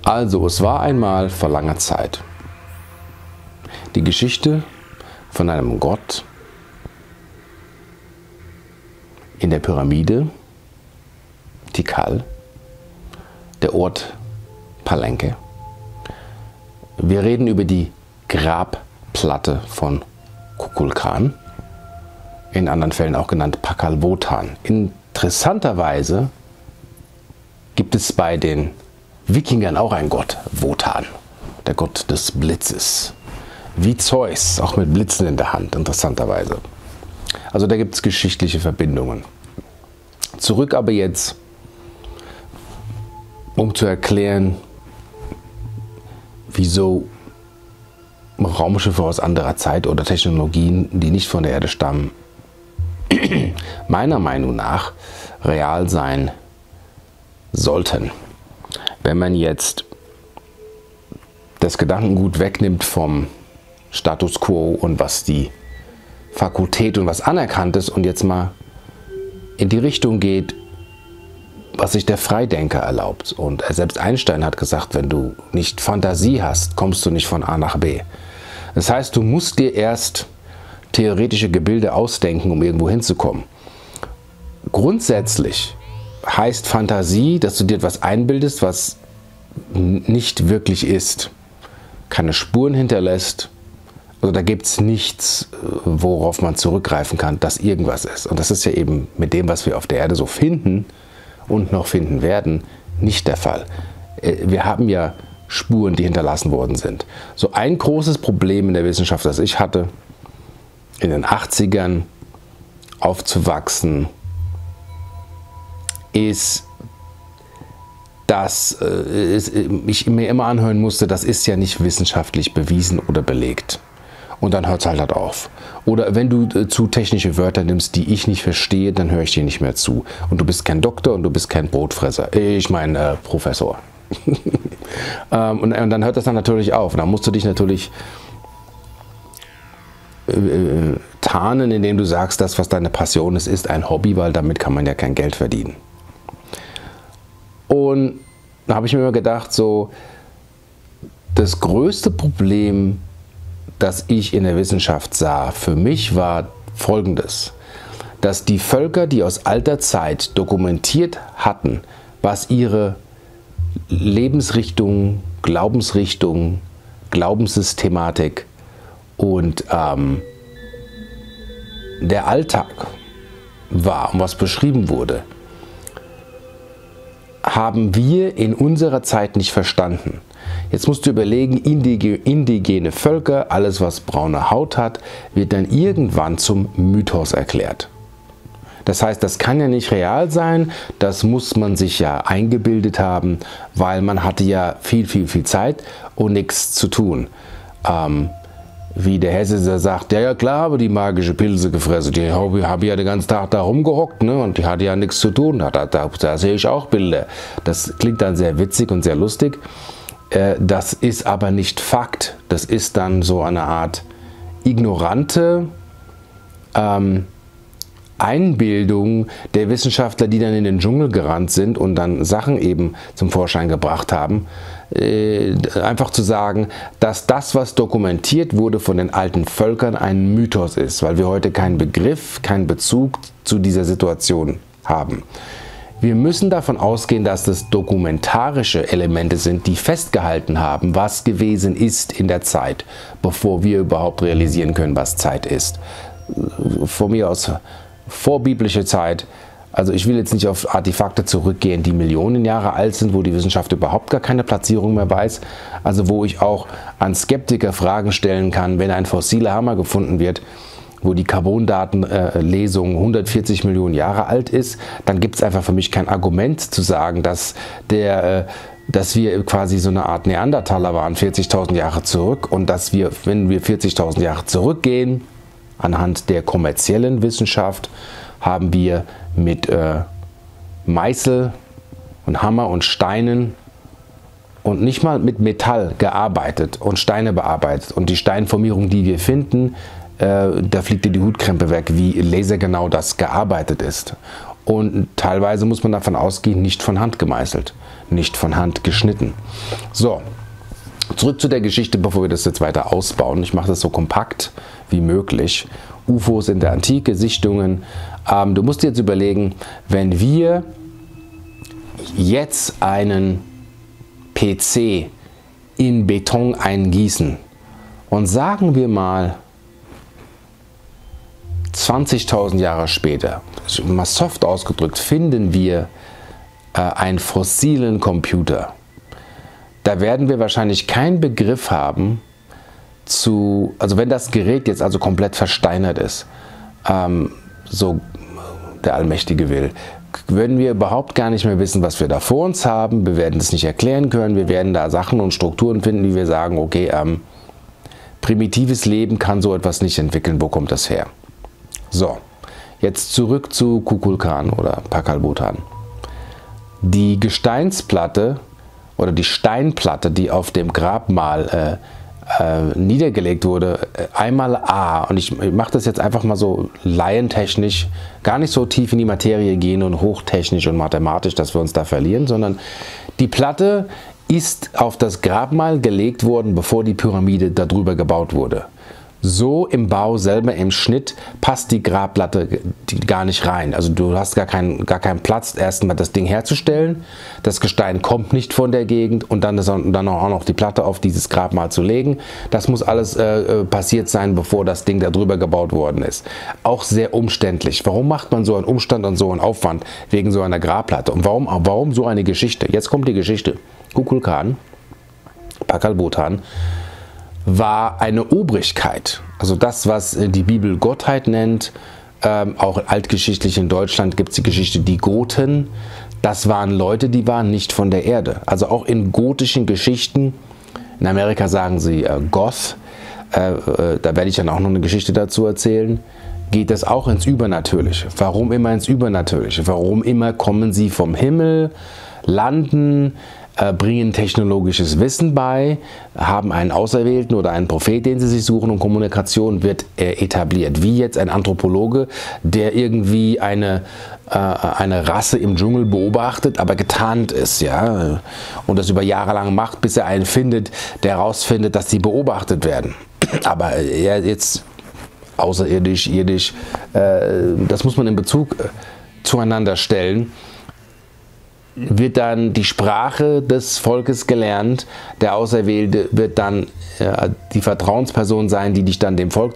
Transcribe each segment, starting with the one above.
Also, es war einmal vor langer Zeit die Geschichte von einem Gott in der Pyramide, Tikal, der Ort Palenque. Wir reden über die Grabplatte von Kukulkan, in anderen Fällen auch genannt Pakalvotan. Interessanterweise gibt es bei den Wikingern auch einen Gott, Wotan, der Gott des Blitzes. Wie Zeus, auch mit Blitzen in der Hand, interessanterweise. Also da gibt es geschichtliche Verbindungen. Zurück aber jetzt, um zu erklären, wieso Raumschiffe aus anderer Zeit oder Technologien, die nicht von der Erde stammen, meiner Meinung nach real sein sollten. Wenn man jetzt das Gedankengut wegnimmt vom Status quo und was die Fakultät und was anerkannt ist und jetzt mal in die Richtung geht, was sich der Freidenker erlaubt. Und selbst Einstein hat gesagt, wenn du nicht Fantasie hast, kommst du nicht von A nach B. Das heißt, du musst dir erst theoretische Gebilde ausdenken, um irgendwo hinzukommen. Grundsätzlich heißt Fantasie, dass du dir etwas einbildest, was nicht wirklich ist, keine Spuren hinterlässt. Also da gibt es nichts, worauf man zurückgreifen kann, dass irgendwas ist. Und das ist ja eben mit dem, was wir auf der Erde so finden und noch finden werden, nicht der Fall. Wir haben ja Spuren, die hinterlassen worden sind. So ein großes Problem in der Wissenschaft, das ich hatte, in den 80ern aufzuwachsen, ist, dass ich mir immer anhören musste, das ist ja nicht wissenschaftlich bewiesen oder belegt. Und dann hört es halt auf. Oder wenn du zu technische Wörter nimmst, die ich nicht verstehe, dann höre ich dir nicht mehr zu. Und du bist kein Doktor und du bist kein Brotfresser. Ich meine Professor. und dann hört das dann natürlich auf. Dann musst du dich natürlich tarnen, indem du sagst, das, was deine Passion ist ein Hobby, weil damit kann man ja kein Geld verdienen. Und da habe ich mir immer gedacht, so, das größte Problem, das ich in der Wissenschaft sah, für mich war Folgendes: Dass die Völker, die aus alter Zeit dokumentiert hatten, was ihre Lebensrichtung, Glaubensrichtung, Glaubenssystematik und der Alltag war und was beschrieben wurde, haben wir in unserer Zeit nicht verstanden. Jetzt musst du überlegen, indigene Völker, alles was braune Haut hat, wird dann irgendwann zum Mythos erklärt. Das heißt, das kann ja nicht real sein, das muss man sich ja eingebildet haben, weil man hatte ja viel Zeit und nichts zu tun. Wie der Hesse sagt, ja klar, aber die magische Pilze gefressen, die habe ja den ganzen Tag da rumgehockt, ne? Und die hatte ja nichts zu tun, da sehe ich auch Bilder. Das klingt dann sehr witzig und sehr lustig. Das ist aber nicht Fakt. Das ist dann so eine Art ignorante Einbildung der Wissenschaftler, die dann in den Dschungel gerannt sind und dann Sachen eben zum Vorschein gebracht haben. Einfach zu sagen, dass das, was dokumentiert wurde von den alten Völkern, ein Mythos ist, weil wir heute keinen Begriff, keinen Bezug zu dieser Situation haben. Wir müssen davon ausgehen, dass das dokumentarische Elemente sind, die festgehalten haben, was gewesen ist in der Zeit, bevor wir überhaupt realisieren können, was Zeit ist. Von mir aus vorbiblische Zeit. Also ich will jetzt nicht auf Artefakte zurückgehen, die Millionen Jahre alt sind, wo die Wissenschaft überhaupt gar keine Platzierung mehr weiß. Also wo ich auch an Skeptiker Fragen stellen kann, wenn ein fossiler Hammer gefunden wird, wo die Carbondatenlesung 140 Millionen Jahre alt ist, dann gibt es einfach für mich kein Argument zu sagen, dass wir quasi so eine Art Neandertaler waren, 40.000 Jahre zurück, und dass wir, wenn wir 40.000 Jahre zurückgehen, anhand der kommerziellen Wissenschaft, haben wir mit Meißel und Hammer und Steinen und nicht mal mit Metall gearbeitet und Steine bearbeitet. Und die Steinformierung, die wir finden, da fliegt dir die Hutkrempe weg, wie lasergenau das gearbeitet ist. Und teilweise muss man davon ausgehen, nicht von Hand gemeißelt. nicht von Hand geschnitten. So, zurück zu der Geschichte, bevor wir das jetzt weiter ausbauen. Ich mache das so kompakt wie möglich. UFOs in der Antike, Sichtungen. Du musst dir jetzt überlegen, wenn wir jetzt einen PC in Beton eingießen und sagen wir mal 20.000 Jahre später, mal soft ausgedrückt, finden wir einen fossilen Computer. Da werden wir wahrscheinlich keinen Begriff haben also wenn das Gerät jetzt also komplett versteinert ist, so der Allmächtige will, würden wir überhaupt gar nicht mehr wissen, was wir da vor uns haben. Wir werden es nicht erklären können. Wir werden da Sachen und Strukturen finden, wie wir sagen, okay, primitives Leben kann so etwas nicht entwickeln. Wo kommt das her? So, jetzt zurück zu Kukulkan oder Pakalbutan. Die Gesteinsplatte oder die Steinplatte, die auf dem Grabmal niedergelegt wurde, einmal A, und ich mache das jetzt einfach mal so laientechnisch, gar nicht so tief in die Materie gehen und hochtechnisch und mathematisch, dass wir uns da verlieren, sondern die Platte ist auf das Grabmal gelegt worden, bevor die Pyramide darüber gebaut wurde. So im Bau selber, im Schnitt, passt die Grabplatte gar nicht rein. Also du hast gar keinen Platz, erstmal das Ding herzustellen. Das Gestein kommt nicht von der Gegend und dann auch noch die Platte auf dieses Grabmal zu legen. Das muss alles passiert sein, bevor das Ding da drüber gebaut worden ist. Auch sehr umständlich. Warum macht man so einen Umstand und so einen Aufwand wegen so einer Grabplatte? Und warum so eine Geschichte? Jetzt kommt die Geschichte. Kukulkan, Pakalbutan, war eine Obrigkeit, also das, was die Bibel Gottheit nennt. Auch altgeschichtlich in Deutschland gibt es die Geschichte die Goten. Das waren Leute, die waren nicht von der Erde. Also auch in gotischen Geschichten, in Amerika sagen sie Goth, da werde ich dann auch noch eine Geschichte dazu erzählen, geht das auch ins Übernatürliche. Warum immer ins Übernatürliche? Warum immer kommen sie vom Himmel, landen, bringen technologisches Wissen bei, haben einen Auserwählten oder einen Prophet, den sie sich suchen, und Kommunikation wird etabliert. Wie jetzt ein Anthropologe, der irgendwie eine Rasse im Dschungel beobachtet, aber getarnt ist, ja, und das über Jahre lang macht, bis er einen findet, der herausfindet, dass sie beobachtet werden. Aber jetzt außerirdisch, irdisch, das muss man in Bezug zueinander stellen. Wird dann die Sprache des Volkes gelernt, der Auserwählte wird dann die Vertrauensperson sein, die dich dann dem Volk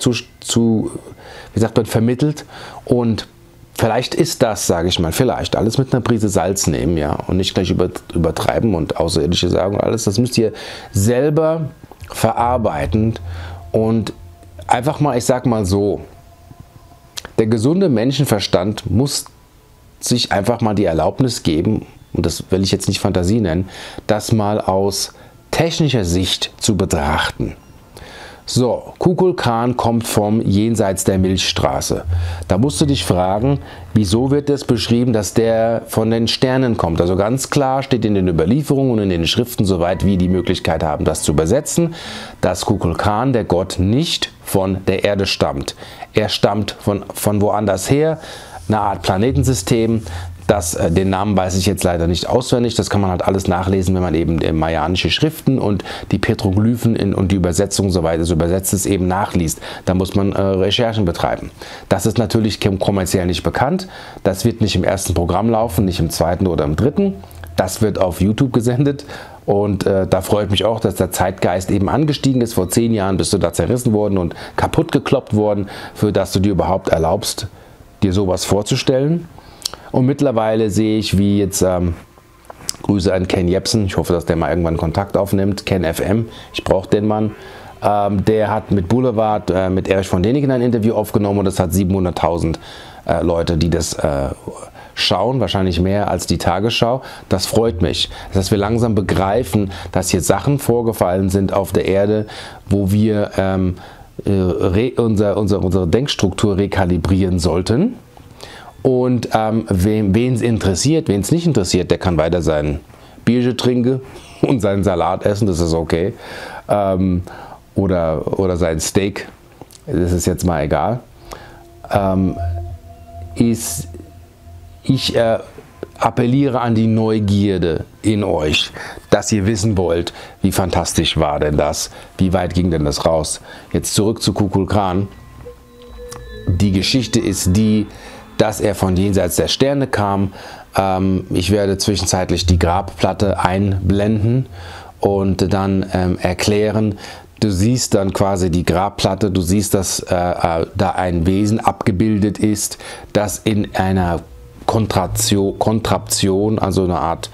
wie sagt man, vermittelt, und vielleicht ist das, sage ich mal, vielleicht, alles mit einer Prise Salz nehmen, ja, und nicht gleich übertreiben und Außerirdische sagen, alles, das müsst ihr selber verarbeiten und einfach mal, ich sag mal so, der gesunde Menschenverstand muss sich einfach mal die Erlaubnis geben, und das will ich jetzt nicht Fantasie nennen, das mal aus technischer Sicht zu betrachten. So, Kukulkan kommt vom Jenseits der Milchstraße. Da musst du dich fragen, wieso wird das beschrieben, dass der von den Sternen kommt? Also ganz klar steht in den Überlieferungen und in den Schriften, soweit wir die Möglichkeit haben, das zu übersetzen, dass Kukulkan, der Gott, nicht von der Erde stammt. Er stammt von woanders her, eine Art Planetensystem. Den Namen weiß ich jetzt leider nicht auswendig, das kann man halt alles nachlesen, wenn man eben mayanische Schriften und die Petroglyphen und die Übersetzung, soweit es übersetzt ist, eben nachliest. Da muss man Recherchen betreiben. Das ist natürlich kommerziell nicht bekannt, das wird nicht im ersten Programm laufen, nicht im zweiten oder im dritten. Das wird auf YouTube gesendet und da freut mich auch, dass der Zeitgeist eben angestiegen ist. Vor 10 Jahren bist du da zerrissen worden und kaputt gekloppt worden, für das du dir überhaupt erlaubst, dir sowas vorzustellen. Und mittlerweile sehe ich, wie jetzt, Grüße an Ken Jebsen, ich hoffe, dass der mal irgendwann Kontakt aufnimmt, Ken FM, ich brauche den Mann, der hat mit Boulevard, mit Erich von Däniken ein Interview aufgenommen und das hat 700.000 Leute, die das schauen, wahrscheinlich mehr als die Tagesschau. Das freut mich, dass wir langsam begreifen, dass hier Sachen vorgefallen sind auf der Erde, wo wir unsere Denkstruktur rekalibrieren sollten. Und wen es interessiert, wen es nicht interessiert, der kann weiter sein Bierchen trinken und seinen Salat essen, das ist okay. Oder sein Steak, das ist jetzt mal egal. appelliere an die Neugierde in euch, dass ihr wissen wollt, wie fantastisch war denn das, wie weit ging denn das raus. Jetzt zurück zu Kukulkan. Die Geschichte ist die, dass er von jenseits der Sterne kam. Ich werde zwischenzeitlich die Grabplatte einblenden und dann erklären. Du siehst dann quasi die Grabplatte, du siehst, dass da ein Wesen abgebildet ist, das in einer Kontraktion, also eine Art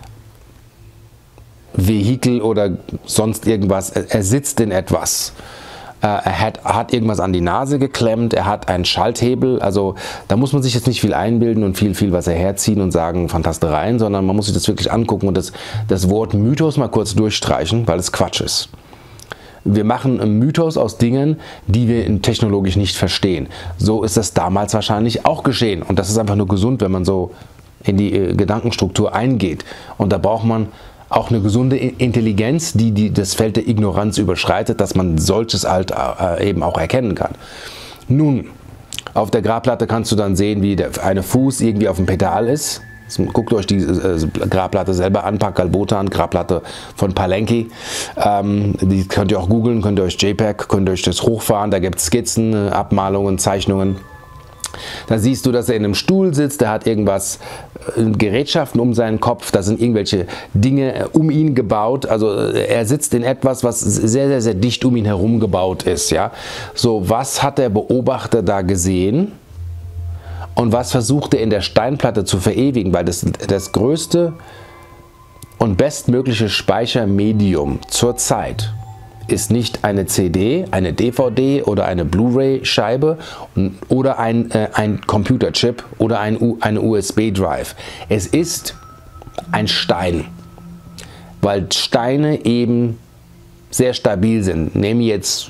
Vehikel oder sonst irgendwas, er sitzt in etwas. Er hat irgendwas an die Nase geklemmt, er hat einen Schalthebel, also da muss man sich jetzt nicht viel einbilden und viel was herziehen und sagen Fantastereien, sondern man muss sich das wirklich angucken und das Wort Mythos mal kurz durchstreichen, weil es Quatsch ist. Wir machen einen Mythos aus Dingen, die wir technologisch nicht verstehen. So ist das damals wahrscheinlich auch geschehen und das ist einfach nur gesund, wenn man so in die Gedankenstruktur eingeht und da braucht man auch eine gesunde Intelligenz, die das Feld der Ignoranz überschreitet, dass man solches halt eben auch erkennen kann. Nun, auf der Grabplatte kannst du dann sehen, wie der eine Fuß irgendwie auf dem Pedal ist. Guckt euch die Grabplatte selber an, Pakalbotan, Grabplatte von Palenque. Die könnt ihr auch googeln, könnt ihr euch JPEG, könnt ihr euch das hochfahren, da gibt es Skizzen, Abmalungen, Zeichnungen. Da siehst du, dass er in einem Stuhl sitzt, der hat irgendwas, Gerätschaften um seinen Kopf, da sind irgendwelche Dinge um ihn gebaut, also er sitzt in etwas, was sehr dicht um ihn herum gebaut ist. Ja? So, was hat der Beobachter da gesehen und was versucht er in der Steinplatte zu verewigen, weil das größte und bestmögliche Speichermedium zurzeit ist nicht eine CD, eine DVD oder eine Blu-ray-Scheibe oder ein Computerchip oder eine USB-Drive. Es ist ein Stein, weil Steine eben sehr stabil sind. Nehme jetzt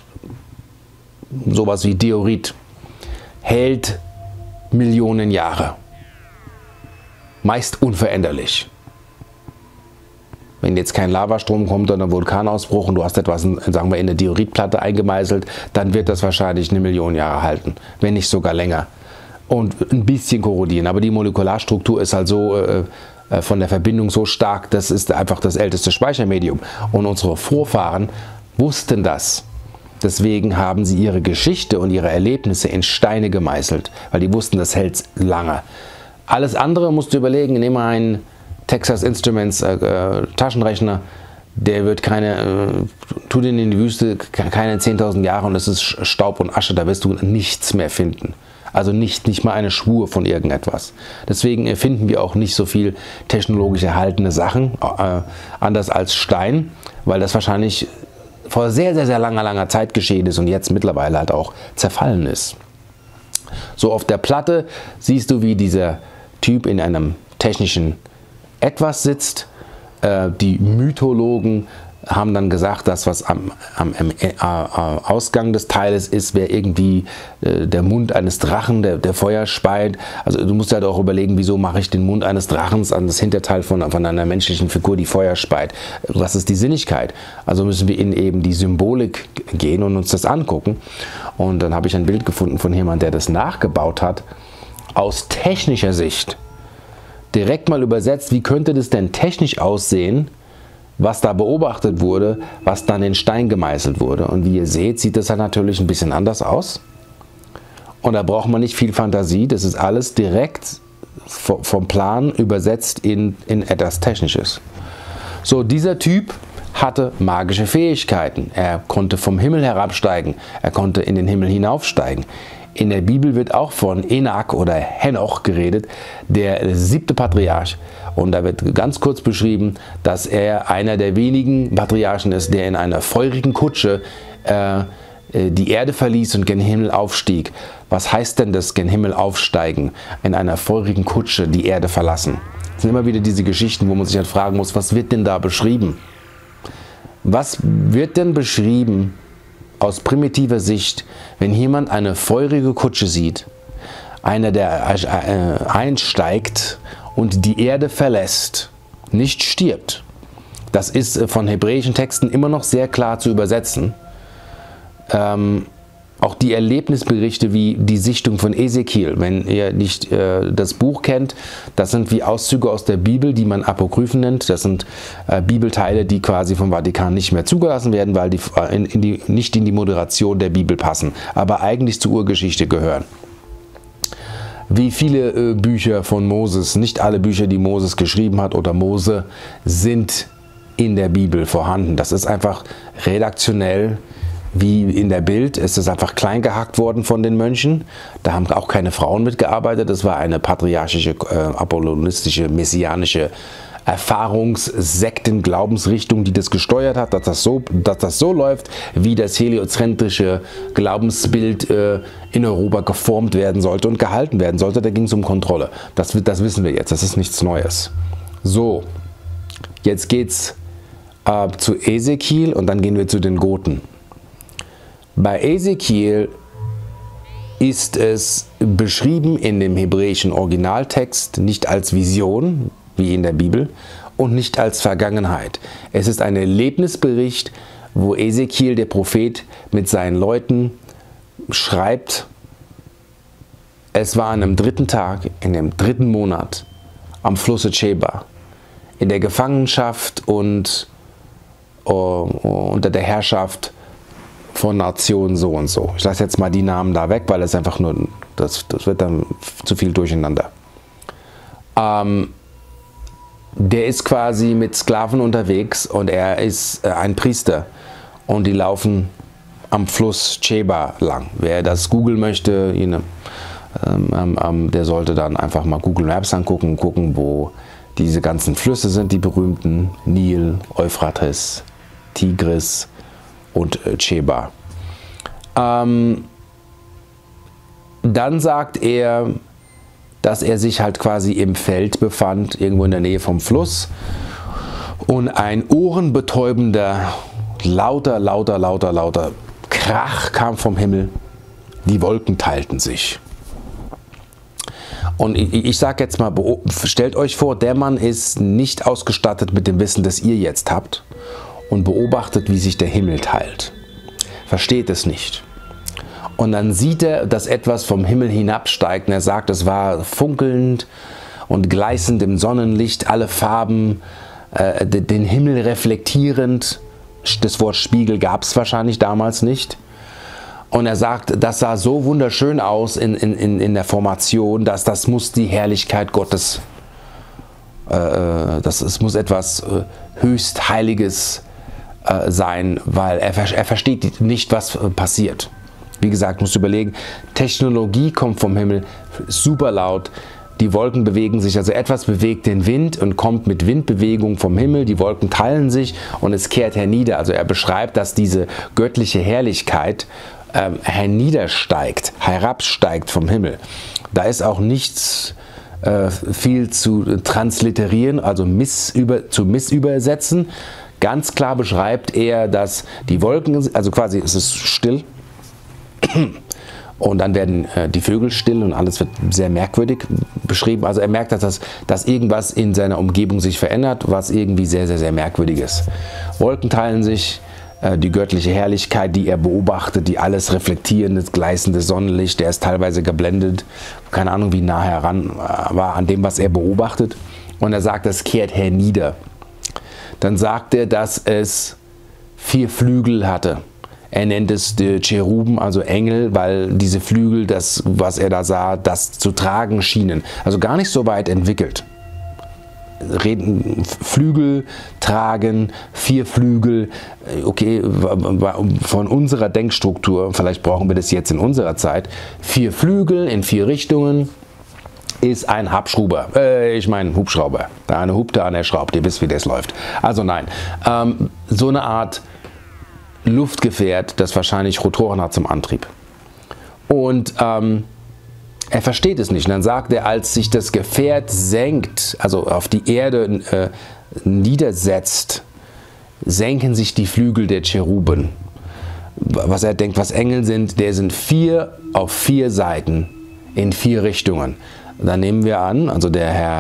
sowas wie Diorit, hält Millionen Jahre, meist unveränderlich. Wenn jetzt kein Lavastrom kommt oder ein Vulkanausbruch und du hast etwas, sagen wir, in eine Dioritplatte eingemeißelt, dann wird das wahrscheinlich 1 Million Jahre halten, wenn nicht sogar länger. Und ein bisschen korrodieren, aber die Molekularstruktur ist halt so von der Verbindung so stark, das ist einfach das älteste Speichermedium. Und unsere Vorfahren wussten das. Deswegen haben sie ihre Geschichte und ihre Erlebnisse in Steine gemeißelt, weil die wussten, das hält lange. Alles andere musst du überlegen, nimm mal einen Texas Instruments Taschenrechner, der wird tu den in die Wüste, keine 10.000 Jahre und es ist Staub und Asche, da wirst du nichts mehr finden. Also nicht mal eine Spur von irgendetwas. Deswegen finden wir auch nicht so viel technologisch erhaltene Sachen, anders als Stein, weil das wahrscheinlich vor sehr langer Zeit geschehen ist und jetzt mittlerweile halt auch zerfallen ist. So, auf der Platte siehst du, wie dieser Typ in einem technischen etwas sitzt. Die Mythologen haben dann gesagt, das was am Ausgang des Teiles ist, wäre irgendwie der Mund eines Drachen, der Feuer speit. Also du musst halt auch überlegen, wieso mache ich den Mund eines Drachens an das Hinterteil von einer menschlichen Figur, die Feuer speit. Was ist die Sinnigkeit? Also müssen wir in eben die Symbolik gehen und uns das angucken. Und dann habe ich ein Bild gefunden von jemandem, der das nachgebaut hat, aus technischer Sicht. Direkt mal übersetzt, wie könnte das denn technisch aussehen, was da beobachtet wurde, was dann in Stein gemeißelt wurde. Und wie ihr seht, sieht das halt natürlich ein bisschen anders aus. Und da braucht man nicht viel Fantasie, das ist alles direkt vom Plan übersetzt in etwas Technisches. So, dieser Typ hatte magische Fähigkeiten. Er konnte vom Himmel herabsteigen, er konnte in den Himmel hinaufsteigen. In der Bibel wird auch von Enak oder Henoch geredet, der 7. Patriarch. Und da wird ganz kurz beschrieben, dass er einer der wenigen Patriarchen ist, der in einer feurigen Kutsche die Erde verließ und gen Himmel aufstieg. Was heißt denn das, gen Himmel aufsteigen? In einer feurigen Kutsche die Erde verlassen. Das sind immer wieder diese Geschichten, wo man sich halt fragen muss, was wird denn da beschrieben? Was wird denn beschrieben aus primitiver Sicht, wenn jemand eine feurige Kutsche sieht, einer, der einsteigt und die Erde verlässt, nicht stirbt? Das ist von hebräischen Texten immer noch sehr klar zu übersetzen. Auch die Erlebnisberichte wie die Sichtung von Ezekiel, wenn ihr nicht das Buch kennt, das sind wie Auszüge aus der Bibel, die man Apokryphen nennt. Das sind Bibelteile, die quasi vom Vatikan nicht mehr zugelassen werden, weil die, nicht in die Moderation der Bibel passen, aber eigentlich zur Urgeschichte gehören. Wie viele Bücher von Moses, nicht alle Bücher, die Moses geschrieben hat oder Mose, sind in der Bibel vorhanden. Das ist einfach redaktionell. Wie in der Bild ist es einfach klein gehackt worden von den Mönchen. Da haben auch keine Frauen mitgearbeitet. Das war eine patriarchische, apollonistische, messianische Erfahrungssekten-Glaubensrichtung, die das gesteuert hat, dass das so läuft, wie das heliozentrische Glaubensbild in Europa geformt werden sollte und gehalten werden sollte. Da ging es um Kontrolle. Das wissen wir jetzt. Das ist nichts Neues. So, jetzt geht's zu Ezekiel und dann gehen wir zu den Goten. Bei Ezekiel ist es beschrieben in dem hebräischen Originaltext nicht als Vision, wie in der Bibel, und nicht als Vergangenheit. Es ist ein Erlebnisbericht, wo Ezekiel, der Prophet, mit seinen Leuten schreibt, es war an einem 3. Tag, in dem 3. Monat, am Flusse Chebar, in der Gefangenschaft und unter der Herrschaft von Nation so und so. Ich lasse jetzt mal die Namen da weg, weil es einfach nur, das wird dann zu viel durcheinander. Der ist quasi mit Sklaven unterwegs und er ist ein Priester und die laufen am Fluss Chebar lang. Wer das googeln möchte, der sollte dann einfach mal Google Maps angucken, wo diese ganzen Flüsse sind, die berühmten Nil, Euphrates, Tigris und Chebar. Dann sagt er, dass er sich halt quasi im Feld befand, irgendwo in der Nähe vom Fluss, und ein ohrenbetäubender, lauter Krach kam vom Himmel, die Wolken teilten sich. Und ich sage jetzt mal, stellt euch vor, der Mann ist nicht ausgestattet mit dem Wissen, das ihr jetzt habt, und beobachtet, wie sich der Himmel teilt. Versteht es nicht. Und dann sieht er, dass etwas vom Himmel hinabsteigt und er sagt, es war funkelnd und gleißend im Sonnenlicht, alle Farben, den Himmel reflektierend. Das Wort Spiegel gab es wahrscheinlich damals nicht. Und er sagt, das sah so wunderschön aus in der Formation, dass das muss die Herrlichkeit Gottes, es muss etwas höchst Heiliges sein, weil er versteht nicht, was passiert. Wie gesagt, musst du überlegen, Technologie kommt vom Himmel, super laut, die Wolken bewegen sich, also etwas bewegt den Wind und kommt mit Windbewegung vom Himmel, die Wolken teilen sich und es kehrt hernieder. Also er beschreibt, dass diese göttliche Herrlichkeit herabsteigt vom Himmel. Da ist auch nichts viel zu transliterieren, also zu missübersetzen. Ganz klar beschreibt er, dass die Wolken, also quasi es ist still und dann werden die Vögel still und alles wird sehr merkwürdig beschrieben. Also er merkt, dass irgendwas in seiner Umgebung sich verändert, was irgendwie sehr, sehr, sehr merkwürdig ist. Wolken teilen sich, die göttliche Herrlichkeit, die er beobachtet, die alles reflektierende, gleißende Sonnenlicht, der ist teilweise geblendet, keine Ahnung, wie nah heran war an dem, was er beobachtet. Und er sagt, es kehrt hernieder. Dann sagt er, dass es 4 Flügel hatte. Er nennt es die Cheruben, also Engel, weil diese Flügel, das, was er da sah, das zu tragen schienen. Also gar nicht so weit entwickelt. Flügel tragen, 4 Flügel, okay, von unserer Denkstruktur, vielleicht brauchen wir das jetzt in unserer Zeit, 4 Flügel in 4 Richtungen ist ein Hubschrauber, Hubschrauber. Da eine hupt, da eine schraubt, ihr wisst, wie das läuft. Also nein, so eine Art Luftgefährt, das wahrscheinlich Rotoren hat zum Antrieb. Und er versteht es nicht. Und dann sagt er, als sich das Gefährt senkt, also auf die Erde niedersetzt, senken sich die Flügel der Cheruben. Was er denkt, was Engel sind, der sind 4 auf 4 Seiten in 4 Richtungen. Dann nehmen wir an, also der Herr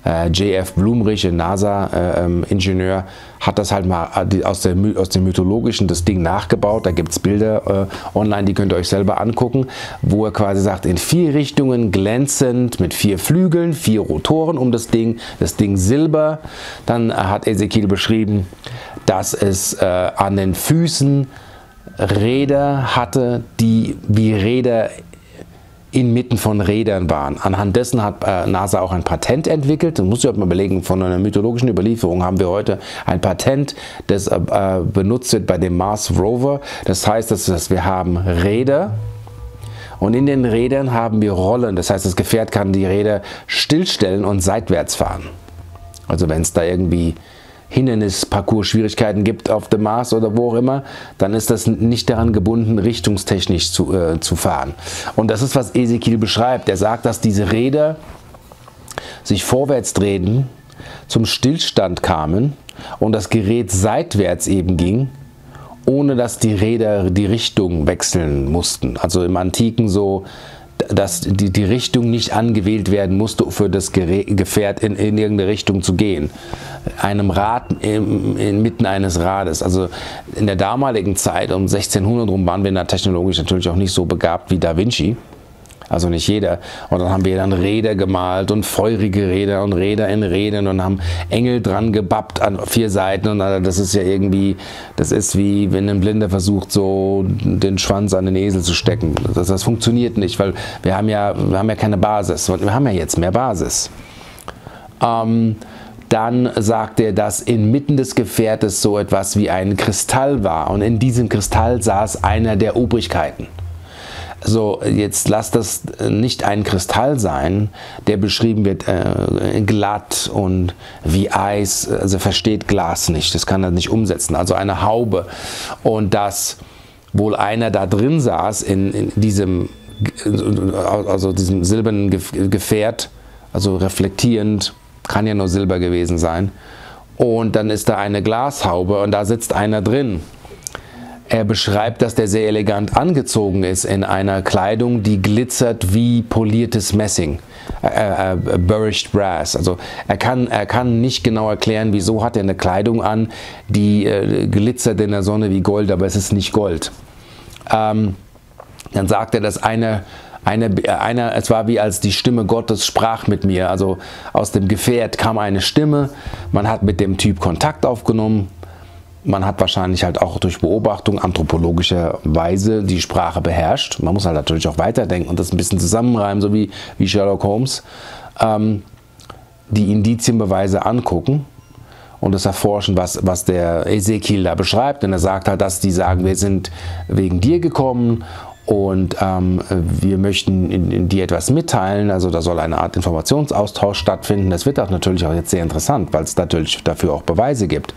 J.F. Blumrich, ein NASA-Ingenieur, hat das halt mal aus dem Mythologischen das Ding nachgebaut. Da gibt es Bilder online, die könnt ihr euch selber angucken, wo er quasi sagt, in 4 Richtungen glänzend mit 4 Flügeln, 4 Rotoren um das Ding Silber. Dann hat Ezekiel beschrieben, dass es an den Füßen Räder hatte, die wie Räder inmitten von Rädern waren. Anhand dessen hat NASA auch ein Patent entwickelt. Das muss ich mal überlegen, von einer mythologischen Überlieferung haben wir heute ein Patent, das benutzt wird bei dem Mars Rover. Das heißt, dass wir haben Räder und in den Rädern haben wir Rollen. Das heißt, das Gefährt kann die Räder stillstellen und seitwärts fahren. Also wenn es da irgendwie Hindernis-Parcours-Schwierigkeiten gibt auf dem Mars oder wo auch immer, dann ist das nicht daran gebunden, richtungstechnisch zu fahren. Und das ist, was Ezekiel beschreibt. Er sagt, dass diese Räder sich vorwärts drehten, zum Stillstand kamen und das Gerät seitwärts eben ging, ohne dass die Räder die Richtung wechseln mussten. Also im Antiken so, dass die Richtung nicht angewählt werden musste, für das Gefährt in irgendeine Richtung zu gehen. Einem Rad inmitten eines Rades. Also in der damaligen Zeit, um 1600 rum, waren wir da technologisch natürlich auch nicht so begabt wie Da Vinci. Also nicht jeder. Und dann haben wir dann Räder gemalt und feurige Räder und Räder in Rädern und haben Engel dran gebappt an 4 Seiten. Und das ist ja irgendwie, das ist wie wenn ein Blinder versucht, so den Schwanz an den Esel zu stecken. Das funktioniert nicht, weil wir haben ja keine Basis. Wir haben ja jetzt mehr Basis. Dann sagt er, dass inmitten des Gefährtes so etwas wie ein Kristall war. Und in diesem Kristall saß einer der Obrigkeiten. So, jetzt lasst das nicht ein Kristall sein, der beschrieben wird glatt und wie Eis, also versteht Glas nicht, das kann er nicht umsetzen, also eine Haube. Und dass wohl einer da drin saß in diesem silbernen Gefährt, also reflektierend, kann ja nur Silber gewesen sein. Und dann ist da eine Glashaube und da sitzt einer drin. Er beschreibt, dass der sehr elegant angezogen ist in einer Kleidung, die glitzert wie poliertes Messing, burnished brass. Also er kann nicht genau erklären, wieso hat er eine Kleidung an, die glitzert in der Sonne wie Gold, aber es ist nicht Gold. Dann sagt er, dass es war wie als die Stimme Gottes sprach mit mir. Also aus dem Gefährt kam eine Stimme, man hat mit dem Typ Kontakt aufgenommen. Man hat wahrscheinlich halt auch durch Beobachtung anthropologischer Weise die Sprache beherrscht. Man muss halt natürlich auch weiterdenken und das ein bisschen zusammenreimen, so wie Sherlock Holmes. Die Indizienbeweise angucken und das erforschen, was der Ezekiel da beschreibt. Und er sagt halt, dass die sagen, wir sind wegen dir gekommen und wir möchten dir etwas mitteilen. Also da soll eine Art Informationsaustausch stattfinden. Das wird auch natürlich auch jetzt sehr interessant, weil es natürlich dafür auch Beweise gibt.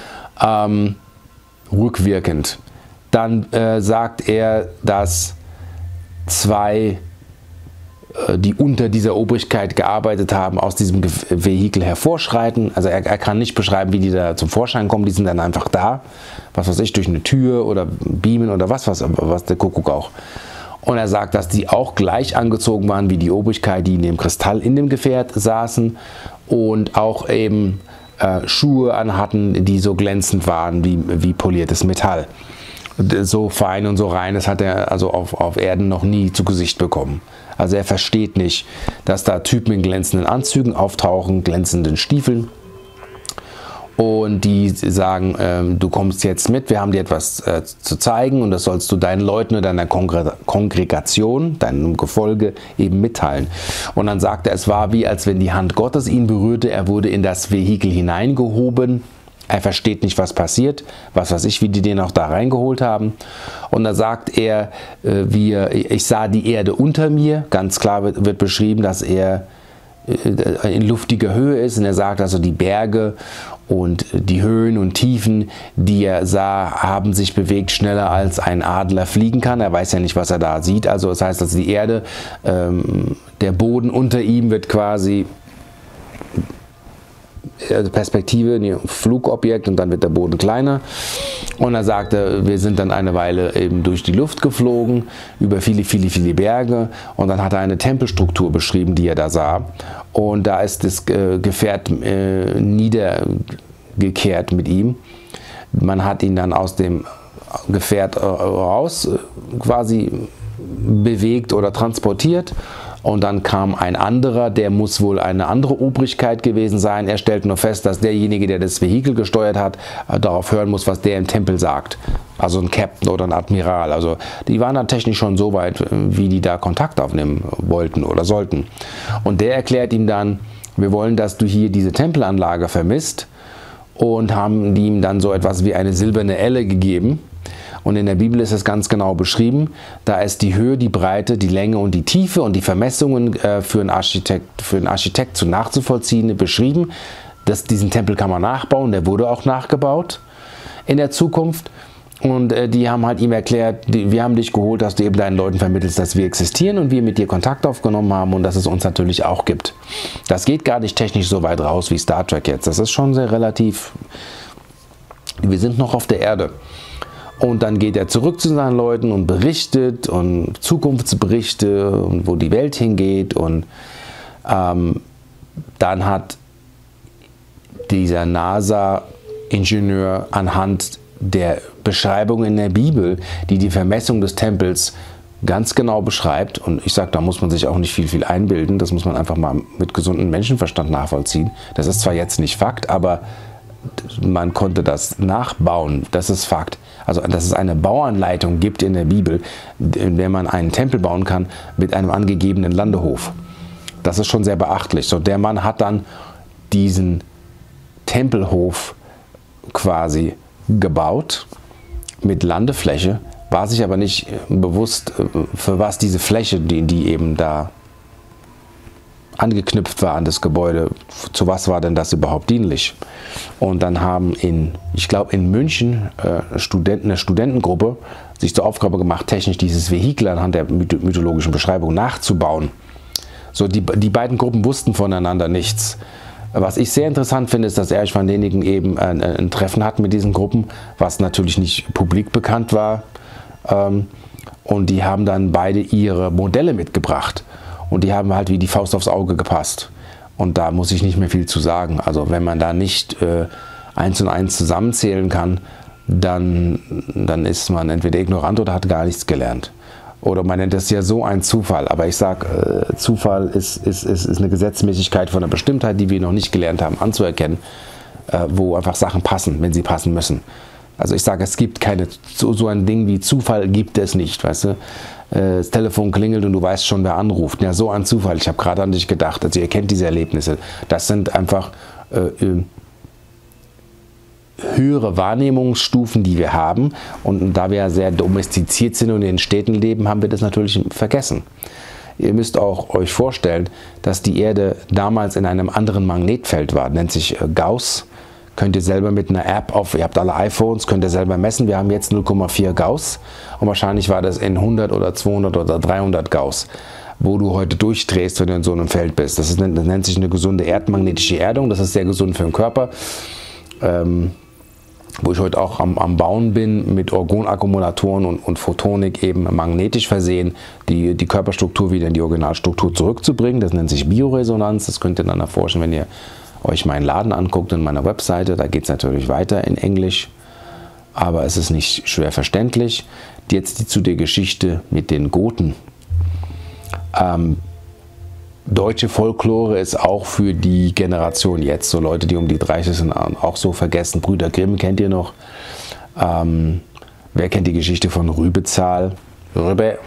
Rückwirkend. Dann sagt er, dass 2, die unter dieser Obrigkeit gearbeitet haben, aus diesem Vehikel hervorschreiten. Also er kann nicht beschreiben, wie die da zum Vorschein kommen, die sind dann einfach da, was weiß ich, durch eine Tür oder beamen oder was der Kuckuck auch. Und er sagt, dass die auch gleich angezogen waren wie die Obrigkeit, die in dem Kristall in dem Gefährt saßen und auch eben Schuhe anhatten, die so glänzend waren wie poliertes Metall. So fein und so rein, das hat er also auf Erden noch nie zu Gesicht bekommen. Also er versteht nicht, dass da Typen in glänzenden Anzügen auftauchen, glänzenden Stiefeln und die sagen, du kommst jetzt mit, wir haben dir etwas zu zeigen und das sollst du deinen Leuten oder deiner Kongregation, deinem Gefolge eben mitteilen. Und dann sagt er, es war wie, als wenn die Hand Gottes ihn berührte, er wurde in das Vehikel hineingehoben, er versteht nicht, was passiert, was weiß ich, wie die den auch da reingeholt haben. Und da sagt er, ich sah die Erde unter mir, ganz klar wird beschrieben, dass er in luftiger Höhe ist und er sagt also, die Berge und die Höhen und Tiefen, die er sah, haben sich bewegt schneller als ein Adler fliegen kann. Er weiß ja nicht, was er da sieht. Also das heißt, dass die Erde, der Boden unter ihm wird quasi also Perspektive, ein Flugobjekt und dann wird der Boden kleiner. Und er sagte, wir sind dann eine Weile eben durch die Luft geflogen, über viele Berge und dann hat er eine Tempelstruktur beschrieben, die er da sah. Und da ist das Gefährt niedergekehrt mit ihm. Man hat ihn dann aus dem Gefährt raus quasi bewegt oder transportiert. Und dann kam ein anderer, der muss wohl eine andere Obrigkeit gewesen sein. Er stellt nur fest, dass derjenige, der das Vehikel gesteuert hat, darauf hören muss, was der im Tempel sagt. Also ein Captain oder ein Admiral. Also die waren dann technisch schon so weit, wie die da Kontakt aufnehmen wollten oder sollten. Und der erklärt ihm dann, wir wollen, dass du hier diese Tempelanlage vermisst, und haben ihm dann so etwas wie eine silberne Elle gegeben. Und in der Bibel ist es ganz genau beschrieben. Da ist die Höhe, die Breite, die Länge und die Tiefe und die Vermessungen für einen Architekt zu nachzuvollziehen beschrieben. Diesen Tempel kann man nachbauen, der wurde auch nachgebaut in der Zukunft. Und die haben halt ihm erklärt, wir haben dich geholt, dass du eben deinen Leuten vermittelst, dass wir existieren und wir mit dir Kontakt aufgenommen haben und dass es uns natürlich auch gibt. Das geht gar nicht technisch so weit raus wie Star Trek jetzt. Das ist schon sehr relativ. Wir sind noch auf der Erde. Und dann geht er zurück zu seinen Leuten und berichtet und Zukunftsberichte und wo die Welt hingeht. Und dann hat dieser NASA-Ingenieur anhand der Beschreibung in der Bibel, die Vermessung des Tempels ganz genau beschreibt, und ich sage, da muss man sich auch nicht viel einbilden, das muss man einfach mal mit gesundem Menschenverstand nachvollziehen. Das ist zwar jetzt nicht Fakt, aber man konnte das nachbauen, das ist Fakt. Also, dass es eine Bauanleitung gibt in der Bibel, in der man einen Tempel bauen kann mit einem angegebenen Landehof. Das ist schon sehr beachtlich. So, der Mann hat dann diesen Tempelhof quasi gebaut mit Landefläche, war sich aber nicht bewusst, für was diese Fläche, die eben da angeknüpft war an das Gebäude, zu was war denn das überhaupt dienlich? Und dann haben ich glaube in München eine Studentengruppe sich zur Aufgabe gemacht, technisch dieses Vehikel anhand der mythologischen Beschreibung nachzubauen. So, die beiden Gruppen wussten voneinander nichts. Was ich sehr interessant finde, ist, dass Erich van Däniken eben ein Treffen hat mit diesen Gruppen, was natürlich nicht publik bekannt war. Und die haben dann beide ihre Modelle mitgebracht. Und die haben halt wie die Faust aufs Auge gepasst. Und da muss ich nicht mehr viel zu sagen. Also wenn man da nicht 1 und 1 zusammenzählen kann, dann ist man entweder ignorant oder hat gar nichts gelernt. Oder man nennt es ja so ein Zufall. Aber ich sage, Zufall ist eine Gesetzmäßigkeit von einer Bestimmtheit, die wir noch nicht gelernt haben anzuerkennen, wo einfach Sachen passen, wenn sie passen müssen. Also ich sage, es gibt so ein Ding wie Zufall gibt es nicht, weißt du. Das Telefon klingelt und du weißt schon, wer anruft. Ja, so ein Zufall. Ich habe gerade an dich gedacht. Also ihr kennt diese Erlebnisse. Das sind einfach höhere Wahrnehmungsstufen, die wir haben. Und da wir ja sehr domestiziert sind und in den Städten leben, haben wir das natürlich vergessen. Ihr müsst auch euch vorstellen, dass die Erde damals in einem anderen Magnetfeld war. Nennt sich Gauss. Könnt ihr selber mit einer App ihr habt alle iPhones, könnt ihr selber messen. Wir haben jetzt 0,4 Gauss und wahrscheinlich war das in 100 oder 200 oder 300 Gauss, wo du heute durchdrehst, wenn du in so einem Feld bist. Das nennt sich eine gesunde erdmagnetische Erdung. Das ist sehr gesund für den Körper. Wo ich heute auch am Bauen bin, mit Orgonakkumulatoren und Photonik eben magnetisch versehen, die Körperstruktur wieder in die Originalstruktur zurückzubringen. Das nennt sich Bioresonanz. Das könnt ihr dann erforschen, wenn ihr euch meinen Laden anguckt in meiner Webseite. Da geht es natürlich weiter in Englisch, aber es ist nicht schwer verständlich. Jetzt zu der Geschichte mit den Goten. Deutsche Folklore ist auch für die Generation jetzt, so Leute, die um die 30 sind, auch so vergessen. Brüder Grimm kennt ihr noch. Wer kennt die Geschichte von Rübezahl? Rübe.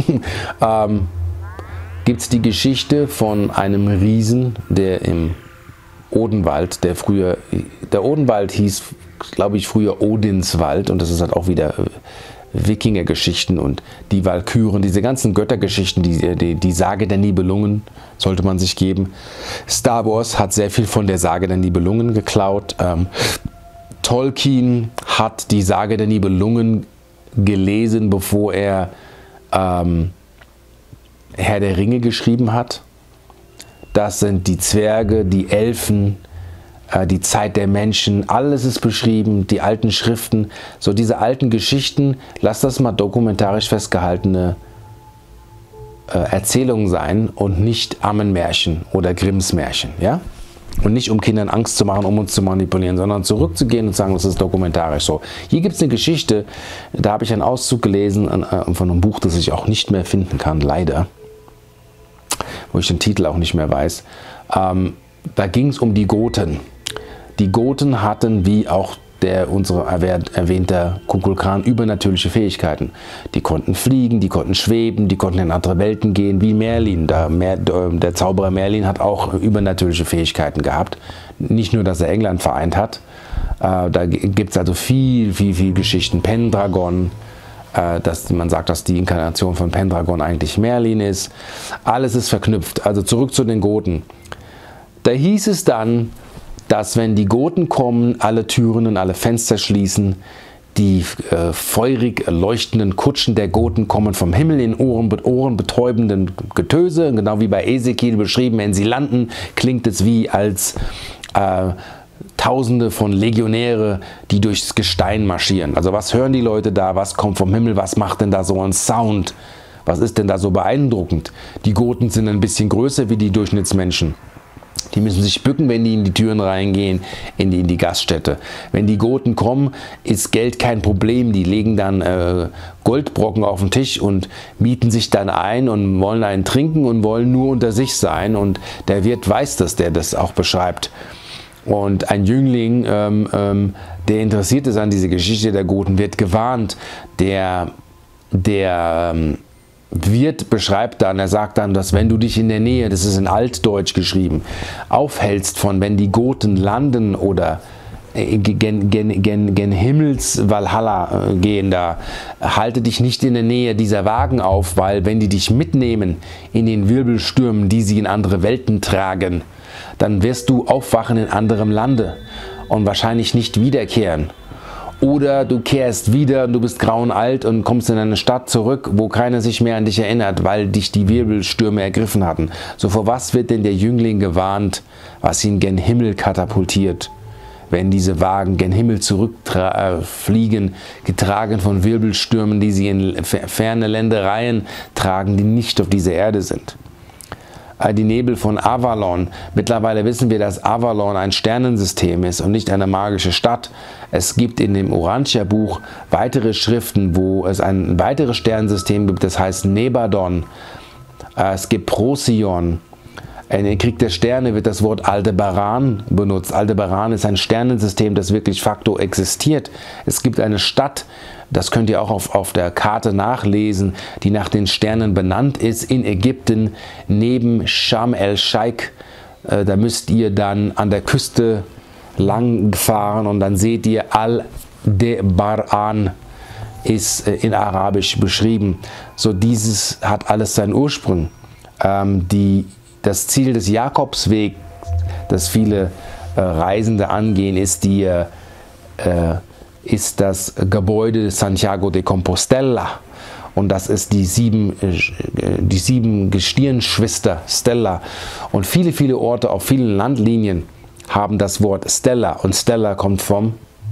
Gibt es die Geschichte von einem Riesen, der im Odenwald, der Odenwald hieß, glaube ich, früher Odinswald, und das ist halt auch wieder Wikinger-Geschichten und die Walküren, diese ganzen Göttergeschichten, die Sage der Nibelungen sollte man sich geben. Star Wars hat sehr viel von der Sage der Nibelungen geklaut. Tolkien hat die Sage der Nibelungen gelesen, bevor er Herr der Ringe geschrieben hat. Das sind die Zwerge, die Elfen, die Zeit der Menschen, alles ist beschrieben, die alten Schriften, so diese alten Geschichten, lass das mal dokumentarisch festgehaltene Erzählungen sein und nicht Ammenmärchen oder Grimms Märchen, ja? Und nicht um Kindern Angst zu machen, um uns zu manipulieren, sondern zurückzugehen und sagen, das ist dokumentarisch so. Hier gibt es eine Geschichte, da habe ich einen Auszug gelesen von einem Buch, das ich auch nicht mehr finden kann, leider, wo ich den Titel auch nicht mehr weiß. Da ging es um die Goten. Die Goten hatten, wie auch unser erwähnter Kukulkan, übernatürliche Fähigkeiten. Die konnten fliegen, die konnten schweben, die konnten in andere Welten gehen, wie Merlin. Der Zauberer Merlin hat auch übernatürliche Fähigkeiten gehabt. Nicht nur, dass er England vereint hat. Da gibt es also viel Geschichten. Pendragon, man sagt, dass die Inkarnation von Pendragon eigentlich Merlin ist. Alles ist verknüpft. Also zurück zu den Goten. Da hieß es dann, dass wenn die Goten kommen, alle Türen und alle Fenster schließen, die feurig leuchtenden Kutschen der Goten kommen vom Himmel in ohrenbetäubenden Getöse. Genau wie bei Ezekiel beschrieben, wenn sie landen, klingt es wie als Tausende von Legionäre, die durchs Gestein marschieren. Also was hören die Leute da, was kommt vom Himmel, was macht denn da so ein Sound? Was ist denn da so beeindruckend? Die Goten sind ein bisschen größer wie die Durchschnittsmenschen. Die müssen sich bücken, wenn die in die Türen reingehen, in die Gaststätte. Wenn die Goten kommen, ist Geld kein Problem. Die legen dann Goldbrocken auf den Tisch und mieten sich dann ein und wollen einen trinken und wollen nur unter sich sein. Und der Wirt weiß das, der das auch beschreibt. Und ein Jüngling, der interessiert ist an diese Geschichte der Goten, wird gewarnt. Der Wirt beschreibt dann, er sagt dann, dass wenn du dich in der Nähe, das ist in Altdeutsch geschrieben, aufhältst von, wenn die Goten landen oder gen Himmels Valhalla gehen, da halte dich nicht in der Nähe dieser Wagen auf, weil wenn die dich mitnehmen in den Wirbelstürmen, die sie in andere Welten tragen, dann wirst du aufwachen in anderem Lande und wahrscheinlich nicht wiederkehren. Oder du kehrst wieder und du bist grauenalt und kommst in eine Stadt zurück, wo keiner sich mehr an dich erinnert, weil dich die Wirbelstürme ergriffen hatten. So, vor was wird denn der Jüngling gewarnt, was ihn gen Himmel katapultiert, wenn diese Wagen gen Himmel zurückfliegen, getragen von Wirbelstürmen, die sie in ferne Ländereien tragen, die nicht auf dieser Erde sind. Die Nebel von Avalon. Mittlerweile wissen wir, dass Avalon ein Sternensystem ist und nicht eine magische Stadt. Es gibt in dem Urantia-Buch weitere Schriften, wo es ein weiteres Sternensystem gibt, das heißt Nebadon. Es gibt Procyon. In den Krieg der Sterne wird das Wort Aldebaran benutzt. Aldebaran ist ein Sternensystem, das wirklich facto existiert. Es gibt eine Stadt, das könnt ihr auch auf der Karte nachlesen, die nach den Sternen benannt ist, in Ägypten, neben Sharm el-Sheikh. Da müsst ihr dann an der Küste lang fahren und dann seht ihr Aldebaran ist in Arabisch beschrieben. So, dieses hat alles seinen Ursprung. Das Ziel des Jakobswegs, das viele Reisende angehen, ist das Gebäude de Santiago de Compostela. Und das ist die sieben Gestirnschwester Stella. Und viele Orte auf vielen Landlinien haben das Wort Stella. Und Stella kommt von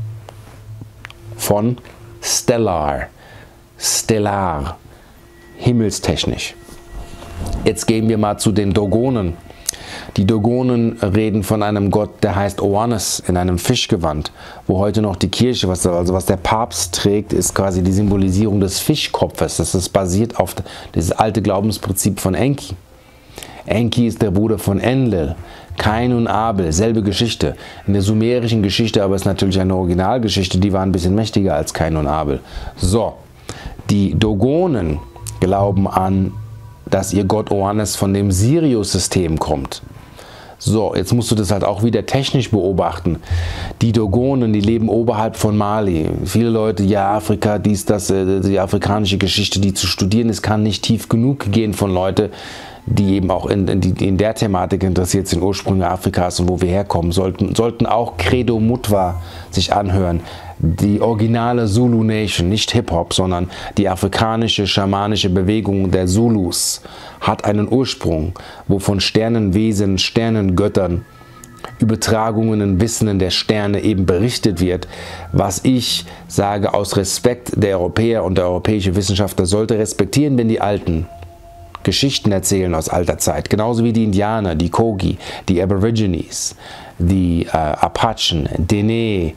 Stellar, Stellar, himmelstechnisch. Jetzt gehen wir mal zu den Dogonen. Die Dogonen reden von einem Gott, der heißt Oannes, in einem Fischgewand, wo heute noch die Kirche, was der Papst trägt, ist quasi die Symbolisierung des Fischkopfes. Das ist basiert auf dieses alte Glaubensprinzip von Enki. Enki ist der Bruder von Enlil. Kain und Abel, selbe Geschichte. In der sumerischen Geschichte aber ist natürlich eine Originalgeschichte, die waren ein bisschen mächtiger als Kain und Abel. So, die Dogonen glauben an, dass ihr Gott Oannes von dem Sirius-System kommt. So, jetzt musst du das halt auch wieder technisch beobachten. Die Dogonen, die leben oberhalb von Mali. Viele Leute, ja, Afrika, die afrikanische Geschichte, die zu studieren ist, kann nicht tief genug gehen von Leuten, die eben auch in der Thematik interessiert sind, Ursprünge Afrikas und wo wir herkommen, sollten auch Credo Mutwa sich anhören. Die originale Zulu Nation, nicht Hip-Hop, sondern die afrikanische, schamanische Bewegung der Zulus hat einen Ursprung, wo von Sternenwesen, Sternengöttern Übertragungen und Wissen der Sterne eben berichtet wird. Was ich sage, aus Respekt der Europäer und der europäische Wissenschaftler sollte respektieren, wenn die Alten Geschichten erzählen aus alter Zeit. Genauso wie die Indianer, die Kogi, die Aborigines, die Apachen, Dene,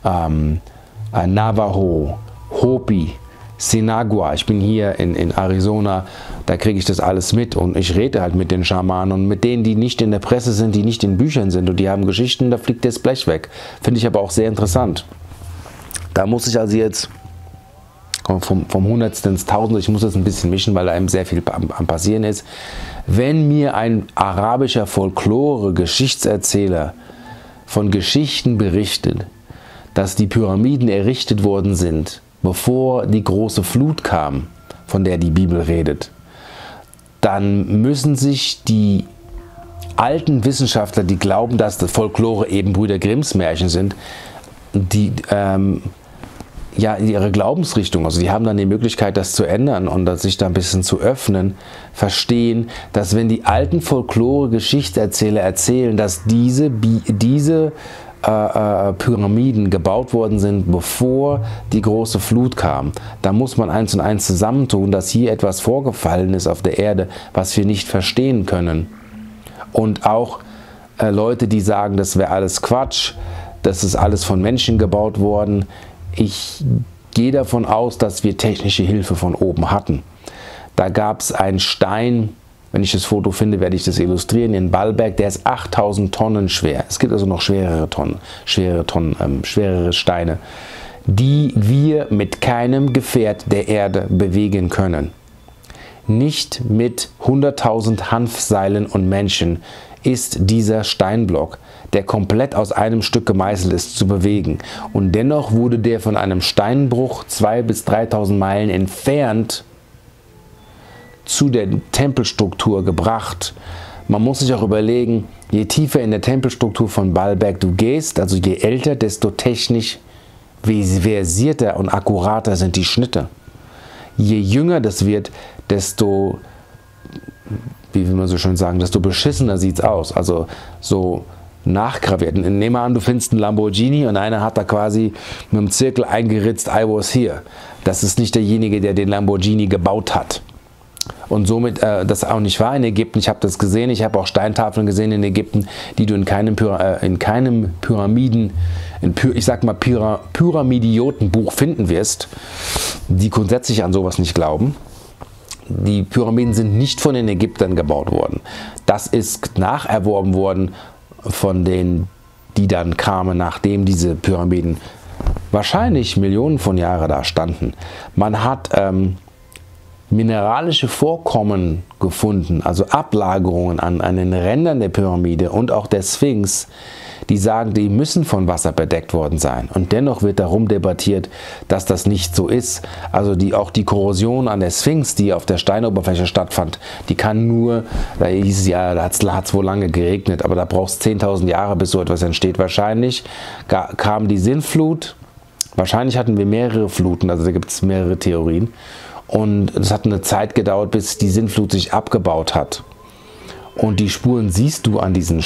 Navajo, Hopi, Sinagua. Ich bin hier in Arizona, da kriege ich das alles mit und ich rede halt mit den Schamanen und mit denen, die nicht in der Presse sind, die nicht in Büchern sind und die haben Geschichten, da fliegt das Blech weg. Finde ich aber auch sehr interessant. Da muss ich also jetzt vom Hundertsten ins Tausende, ich muss das ein bisschen mischen, weil da eben sehr viel am Passieren ist. Wenn mir ein arabischer Folklore-Geschichtserzähler von Geschichten berichtet, dass die Pyramiden errichtet worden sind, bevor die große Flut kam, von der die Bibel redet, dann müssen sich die alten Wissenschaftler, die glauben, dass die Folklore eben Brüder Grimms Märchen sind, die ihre Glaubensrichtung, also die haben dann die Möglichkeit, das zu ändern und sich da ein bisschen zu öffnen, verstehen, dass wenn die alten Folklore-Geschichtserzähler erzählen, dass diese Pyramiden gebaut worden sind, bevor die große Flut kam, da muss man 1 und 1 zusammentun, dass hier etwas vorgefallen ist auf der Erde, was wir nicht verstehen können. Und auch Leute, die sagen, das wäre alles Quatsch, das ist alles von Menschen gebaut worden. Ich gehe davon aus, dass wir technische Hilfe von oben hatten. Da gab es einen Stein, wenn ich das Foto finde, werde ich das illustrieren, in Baalbek, der ist 8000 Tonnen schwer. Es gibt also noch schwerere Steine, die wir mit keinem Gefährt der Erde bewegen können. Nicht mit 100.000 Hanfseilen und Menschen ist dieser Steinblock, der komplett aus einem Stück gemeißelt ist, zu bewegen. Und dennoch wurde der von einem Steinbruch 2.000 bis 3.000 Meilen entfernt zu der Tempelstruktur gebracht. Man muss sich auch überlegen, je tiefer in der Tempelstruktur von Baalbek du gehst, also je älter, desto technisch versierter und akkurater sind die Schnitte. Je jünger das wird, desto, wie will man so schön sagen, desto beschissener sieht es aus. Also so nachgraviert. Nehmen wir an, du findest einen Lamborghini und einer hat da quasi mit einem Zirkel eingeritzt, I was here. Das ist nicht derjenige, der den Lamborghini gebaut hat. Und somit das auch nicht war in Ägypten. Ich habe das gesehen, ich habe auch Steintafeln gesehen in Ägypten, die du in keinem Pyramiden, ich sag mal Pyramidiotenbuch finden wirst, die grundsätzlich an sowas nicht glauben. Die Pyramiden sind nicht von den Ägyptern gebaut worden. Das ist nacherworben worden von denen, die dann kamen, nachdem diese Pyramiden wahrscheinlich Millionen von Jahren da standen. Man hat mineralische Vorkommen gefunden, also Ablagerungen an den Rändern der Pyramide und auch der Sphinx, die sagen, die müssen von Wasser bedeckt worden sein. Und dennoch wird darum debattiert, dass das nicht so ist. Also auch die Korrosion an der Sphinx, die auf der Steinoberfläche stattfand, die kann nur, da hieß es ja, da hat es wohl lange geregnet, aber da brauchst du 10.000 Jahre, bis so etwas entsteht. Wahrscheinlich kam die Sintflut, wahrscheinlich hatten wir mehrere Fluten, also da gibt es mehrere Theorien. Und es hat eine Zeit gedauert, bis die Sintflut sich abgebaut hat. Und die Spuren siehst du an diesen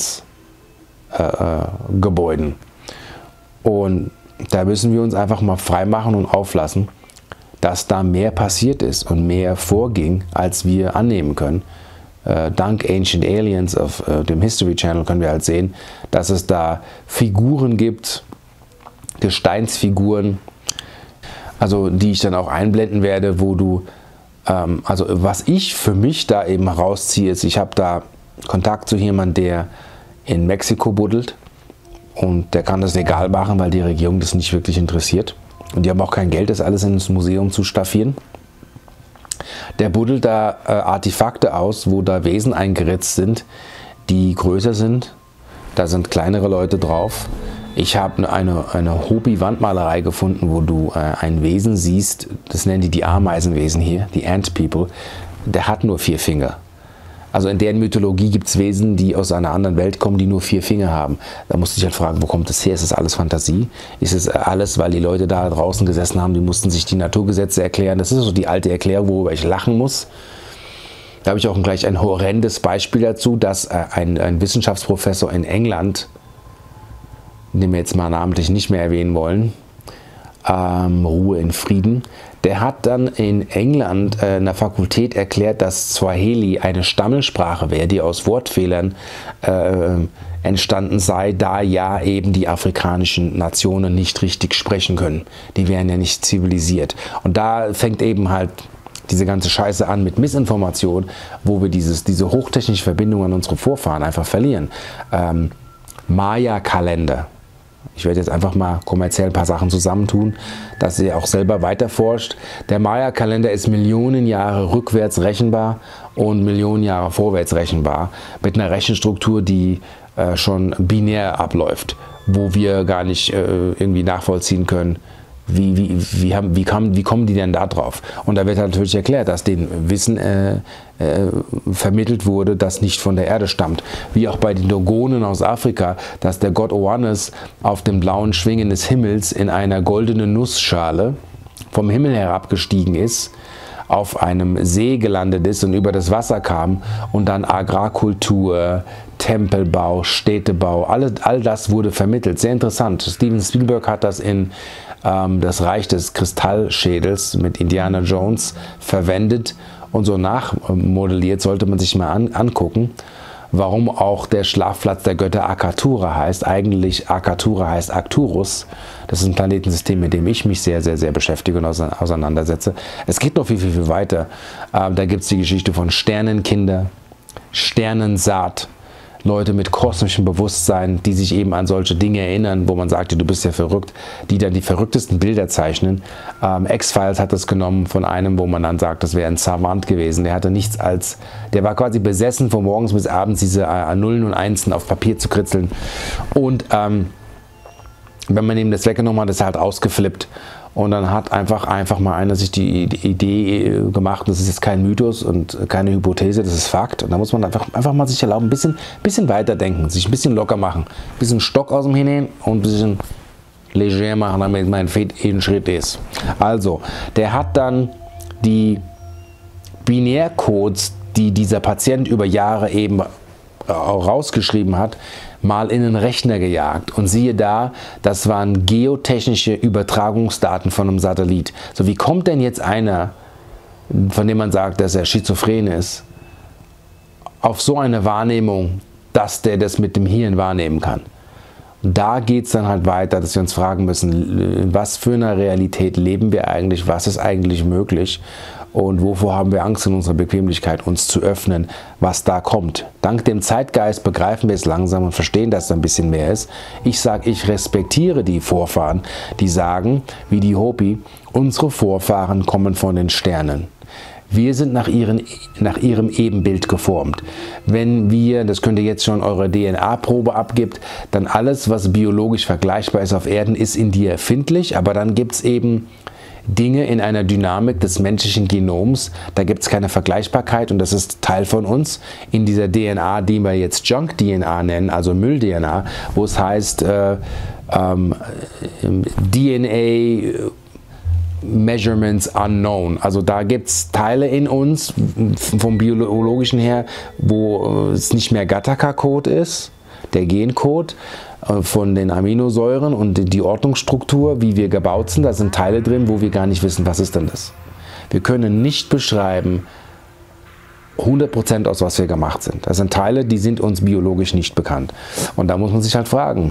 Steinsgebäuden. Und da müssen wir uns einfach mal freimachen und auflassen, dass da mehr passiert ist und mehr vorging, als wir annehmen können. Dank Ancient Aliens auf dem History Channel können wir halt sehen, dass es da Figuren gibt, Gesteinsfiguren, also die ich dann auch einblenden werde, wo du, also was ich für mich da eben herausziehe, ist, ich habe da Kontakt zu jemandem, der in Mexiko buddelt und der kann das legal machen, weil die Regierung das nicht wirklich interessiert und die haben auch kein Geld, das alles ins Museum zu staffieren. Der buddelt da Artefakte aus, wo da Wesen eingeritzt sind, die größer sind, da sind kleinere Leute drauf. Ich habe eine Hopi-Wandmalerei gefunden, wo du ein Wesen siehst, das nennen die Ameisenwesen hier, die Ant People, der hat nur 4 Finger. Also in deren Mythologie gibt es Wesen, die aus einer anderen Welt kommen, die nur 4 Finger haben. Da musst du dich halt fragen, wo kommt das her? Ist das alles Fantasie? Ist es alles, weil die Leute da draußen gesessen haben, die mussten sich die Naturgesetze erklären? Das ist so die alte Erklärung, worüber ich lachen muss. Da habe ich auch gleich ein horrendes Beispiel dazu, dass ein Wissenschaftsprofessor in England, den wir jetzt mal namentlich nicht mehr erwähnen wollen, Ruhe in Frieden, der hat dann in England in der Fakultät erklärt, dass Swahili eine Stammelsprache wäre, die aus Wortfehlern entstanden sei, da ja eben die afrikanischen Nationen nicht richtig sprechen können. Die wären ja nicht zivilisiert. Und da fängt eben halt diese ganze Scheiße an mit Missinformation, wo wir diese hochtechnische Verbindung an unsere Vorfahren einfach verlieren. Maya-Kalender. Ich werde jetzt einfach mal kommerziell ein paar Sachen zusammentun, dass ihr auch selber weiterforscht. Der Maya-Kalender ist Millionen Jahre rückwärts rechenbar und Millionen Jahre vorwärts rechenbar mit einer Rechenstruktur, die schon binär abläuft, wo wir gar nicht irgendwie nachvollziehen können, wie kommen die denn da drauf? Und da wird halt natürlich erklärt, dass denen Wissen vermittelt wurde, das nicht von der Erde stammt. Wie auch bei den Dogonen aus Afrika, dass der Gott Oannes auf dem blauen Schwingen des Himmels in einer goldenen Nussschale vom Himmel herabgestiegen ist, auf einem See gelandet ist und über das Wasser kam und dann Agrarkultur, Tempelbau, Städtebau, all das wurde vermittelt. Sehr interessant. Steven Spielberg hat das in das Reich des Kristallschädels mit Indiana Jones verwendet und so nachmodelliert. Sollte man sich mal angucken, warum auch der Schlafplatz der Götter Akatura heißt. Eigentlich Akatura heißt Arcturus. Das ist ein Planetensystem, mit dem ich mich sehr, sehr, sehr beschäftige und auseinandersetze. Es geht noch viel, viel, viel weiter. Da gibt es die Geschichte von Sternenkinder, Sternensaat, Leute mit kosmischem Bewusstsein, die sich eben an solche Dinge erinnern, wo man sagt, du bist ja verrückt, die dann die verrücktesten Bilder zeichnen. X-Files hat das genommen von einem, wo man dann sagt, das wäre ein Savant gewesen. Der hatte nichts als, der war quasi besessen, von morgens bis abends diese Nullen und Einsen auf Papier zu kritzeln. Und wenn man ihm das weggenommen hat, ist er halt ausgeflippt. Und dann hat einfach mal einer sich die Idee gemacht, das ist jetzt kein Mythos und keine Hypothese, das ist Fakt. Und da muss man einfach mal sich erlauben, ein bisschen weiterdenken, sich ein bisschen locker machen, ein bisschen Stock aus dem Hinein und ein bisschen leger machen, damit mein Fett jeden Schritt ist. Also, der hat dann die Binärcodes, die dieser Patient über Jahre eben rausgeschrieben hat, mal in den Rechner gejagt. Und siehe da, das waren geotechnische Übertragungsdaten von einem Satellit. So, wie kommt denn jetzt einer, von dem man sagt, dass er schizophren ist, auf so eine Wahrnehmung, dass der das mit dem Hirn wahrnehmen kann? Und da geht es dann halt weiter, dass wir uns fragen müssen, in was für einer Realität leben wir eigentlich, was ist eigentlich möglich und wovor haben wir Angst in unserer Bequemlichkeit, uns zu öffnen, was da kommt. Dank dem Zeitgeist begreifen wir es langsam und verstehen, dass da ein bisschen mehr ist. Ich sage, ich respektiere die Vorfahren, die sagen, wie die Hopi, unsere Vorfahren kommen von den Sternen. Wir sind nach ihrem Ebenbild geformt. Wenn wir, das könnt ihr jetzt schon eure DNA-Probe abgibt, dann alles, was biologisch vergleichbar ist auf Erden, ist in dir erfindlich, aber dann gibt es eben Dinge in einer Dynamik des menschlichen Genoms, da gibt es keine Vergleichbarkeit und das ist Teil von uns. In dieser DNA, die wir jetzt Junk-DNA nennen, also Müll-DNA, wo es heißt DNA Measurements unknown. Also da gibt es Teile in uns, vom biologischen her, wo es nicht mehr Gattaca-Code ist, der Gencode von den Aminosäuren und die Ordnungsstruktur, wie wir gebaut sind. Da sind Teile drin, wo wir gar nicht wissen, was ist denn das. Wir können nicht beschreiben 100% aus was wir gemacht sind. Das sind Teile, die sind uns biologisch nicht bekannt. Und da muss man sich halt fragen,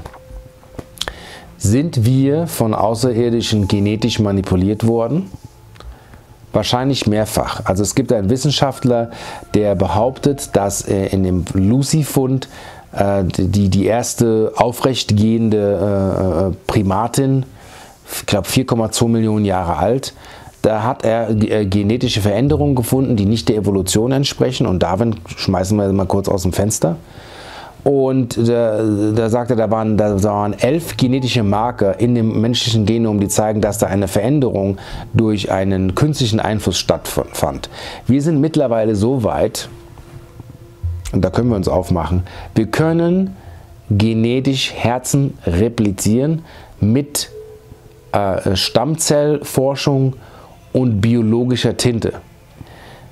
sind wir von Außerirdischen genetisch manipuliert worden? Wahrscheinlich mehrfach. Also es gibt einen Wissenschaftler, der behauptet, dass in dem Lucy-Fund die erste aufrechtgehende Primatin, ich glaube 4,2 Millionen Jahre alt, da hat er genetische Veränderungen gefunden, die nicht der Evolution entsprechen. Und Darwin schmeißen wir mal kurz aus dem Fenster. Und da sagt er, da waren 11 genetische Marker in dem menschlichen Genom, die zeigen, dass da eine Veränderung durch einen künstlichen Einfluss stattfand. Wir sind mittlerweile so weit, und da können wir uns aufmachen, wir können genetisch Herzen replizieren mit Stammzellforschung und biologischer Tinte.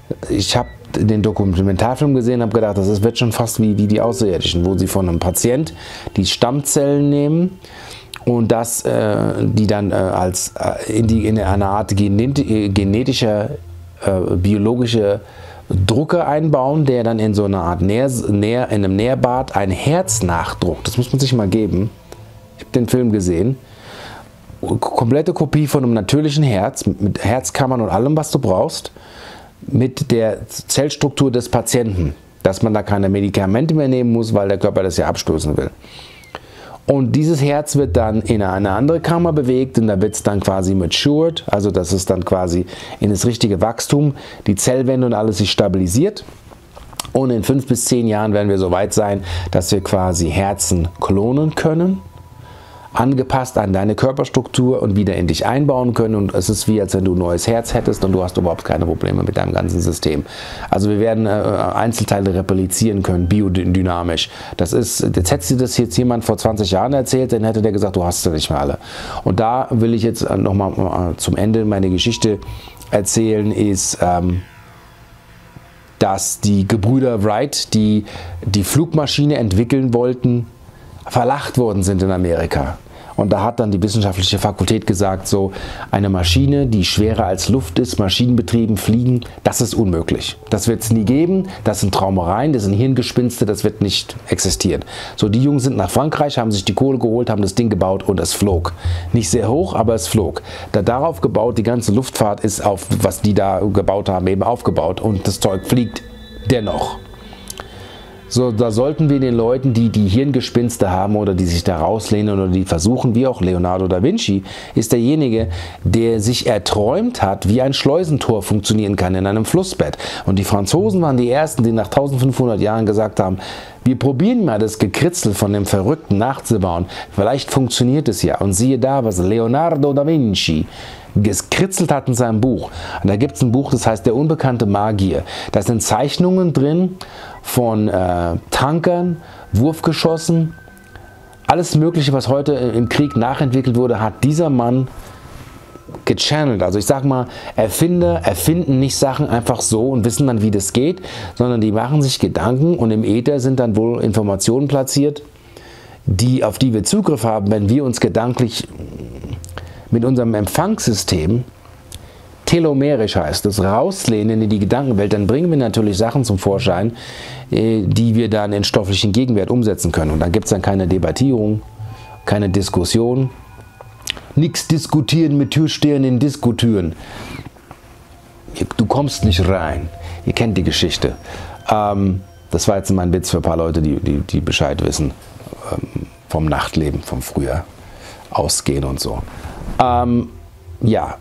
Ich habe den Dokumentarfilm gesehen und habe gedacht, wird schon fast wie die Außerirdischen, wo sie von einem Patient die Stammzellen nehmen und die dann in eine Art genetischer, biologische Drucker einbauen, der dann in so eine Art in einem Nährbad ein Herz nachdruckt. Das muss man sich mal geben. Ich habe den Film gesehen. Komplette Kopie von einem natürlichen Herz, mit Herzkammern und allem, was du brauchst, mit der Zellstruktur des Patienten, dass man da keine Medikamente mehr nehmen muss, weil der Körper das ja abstoßen will. Und dieses Herz wird dann in eine andere Kammer bewegt und da wird es dann quasi matured, also dass es dann quasi in das richtige Wachstum, die Zellwände und alles sich stabilisiert. Und in 5 bis 10 Jahren werden wir so weit sein, dass wir quasi Herzen klonen können, angepasst an deine Körperstruktur und wieder in dich einbauen können. Und es ist wie, als wenn du ein neues Herz hättest und du hast überhaupt keine Probleme mit deinem ganzen System. Also wir werden Einzelteile replizieren können, biodynamisch. Jetzt hätte dir das jetzt jemand vor 20 Jahren erzählt, dann hätte der gesagt, du hast sie nicht mehr alle. Und da will ich jetzt nochmal zum Ende meine Geschichte erzählen, ist, dass die Gebrüder Wright, die die Flugmaschine entwickeln wollten, verlacht worden sind in Amerika. Und da hat dann die wissenschaftliche Fakultät gesagt, so eine Maschine, die schwerer als Luft ist, maschinenbetrieben fliegen, das ist unmöglich. Das wird es nie geben, das sind Traumereien, das sind Hirngespinste, das wird nicht existieren. So, die Jungs sind nach Frankreich, haben sich die Kohle geholt, haben das Ding gebaut und es flog. Nicht sehr hoch, aber es flog. Darauf gebaut, die ganze Luftfahrt ist auf, was die da gebaut haben, eben aufgebaut und das Zeug fliegt dennoch. So, da sollten wir den Leuten, die Hirngespinste haben oder die sich da rauslehnen oder die versuchen, wie auch Leonardo da Vinci, ist derjenige, der sich erträumt hat, wie ein Schleusentor funktionieren kann in einem Flussbett. Und die Franzosen waren die Ersten, die nach 1500 Jahren gesagt haben, wir probieren mal das Gekritzel von dem Verrückten nachzubauen. Vielleicht funktioniert es ja. Und siehe da, was Leonardo da Vinci gekritzelt hat in seinem Buch. Und da gibt es ein Buch, das heißt Der unbekannte Magier. Da sind Zeichnungen drin von Tankern, Wurfgeschossen, alles Mögliche, was heute im Krieg nachentwickelt wurde, hat dieser Mann gechannelt. Also ich sag mal, Erfinder erfinden nicht Sachen einfach so und wissen dann, wie das geht, sondern die machen sich Gedanken und im Äther sind dann wohl Informationen platziert, auf die wir Zugriff haben, wenn wir uns gedanklich mit unserem Empfangssystem, telomerisch heißt es, rauslehnen in die Gedankenwelt, dann bringen wir natürlich Sachen zum Vorschein, die wir dann in stofflichen Gegenwert umsetzen können. Und dann gibt es dann keine Debattierung, keine Diskussion. Nichts diskutieren mit Türstehern in Diskotüren. Du kommst nicht rein. Ihr kennt die Geschichte. Das war jetzt mein Witz für ein paar Leute, die Bescheid wissen vom Nachtleben, vom früher Ausgehen und so. Ja,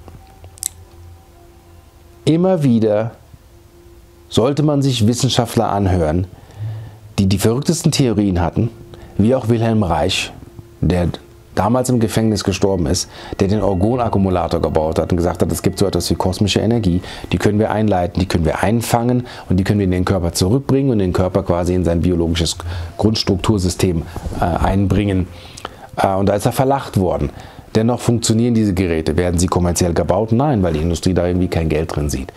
immer wieder sollte man sich Wissenschaftler anhören, die die verrücktesten Theorien hatten, wie auch Wilhelm Reich, der damals im Gefängnis gestorben ist, der den Orgonakkumulator gebaut hat und gesagt hat, es gibt so etwas wie kosmische Energie, die können wir einleiten, die können wir einfangen und die können wir in den Körper zurückbringen und den Körper quasi in sein biologisches Grundstruktursystem einbringen. Und da ist er verlacht worden. Dennoch funktionieren diese Geräte. Werden sie kommerziell gebaut? Nein, weil die Industrie da irgendwie kein Geld drin sieht.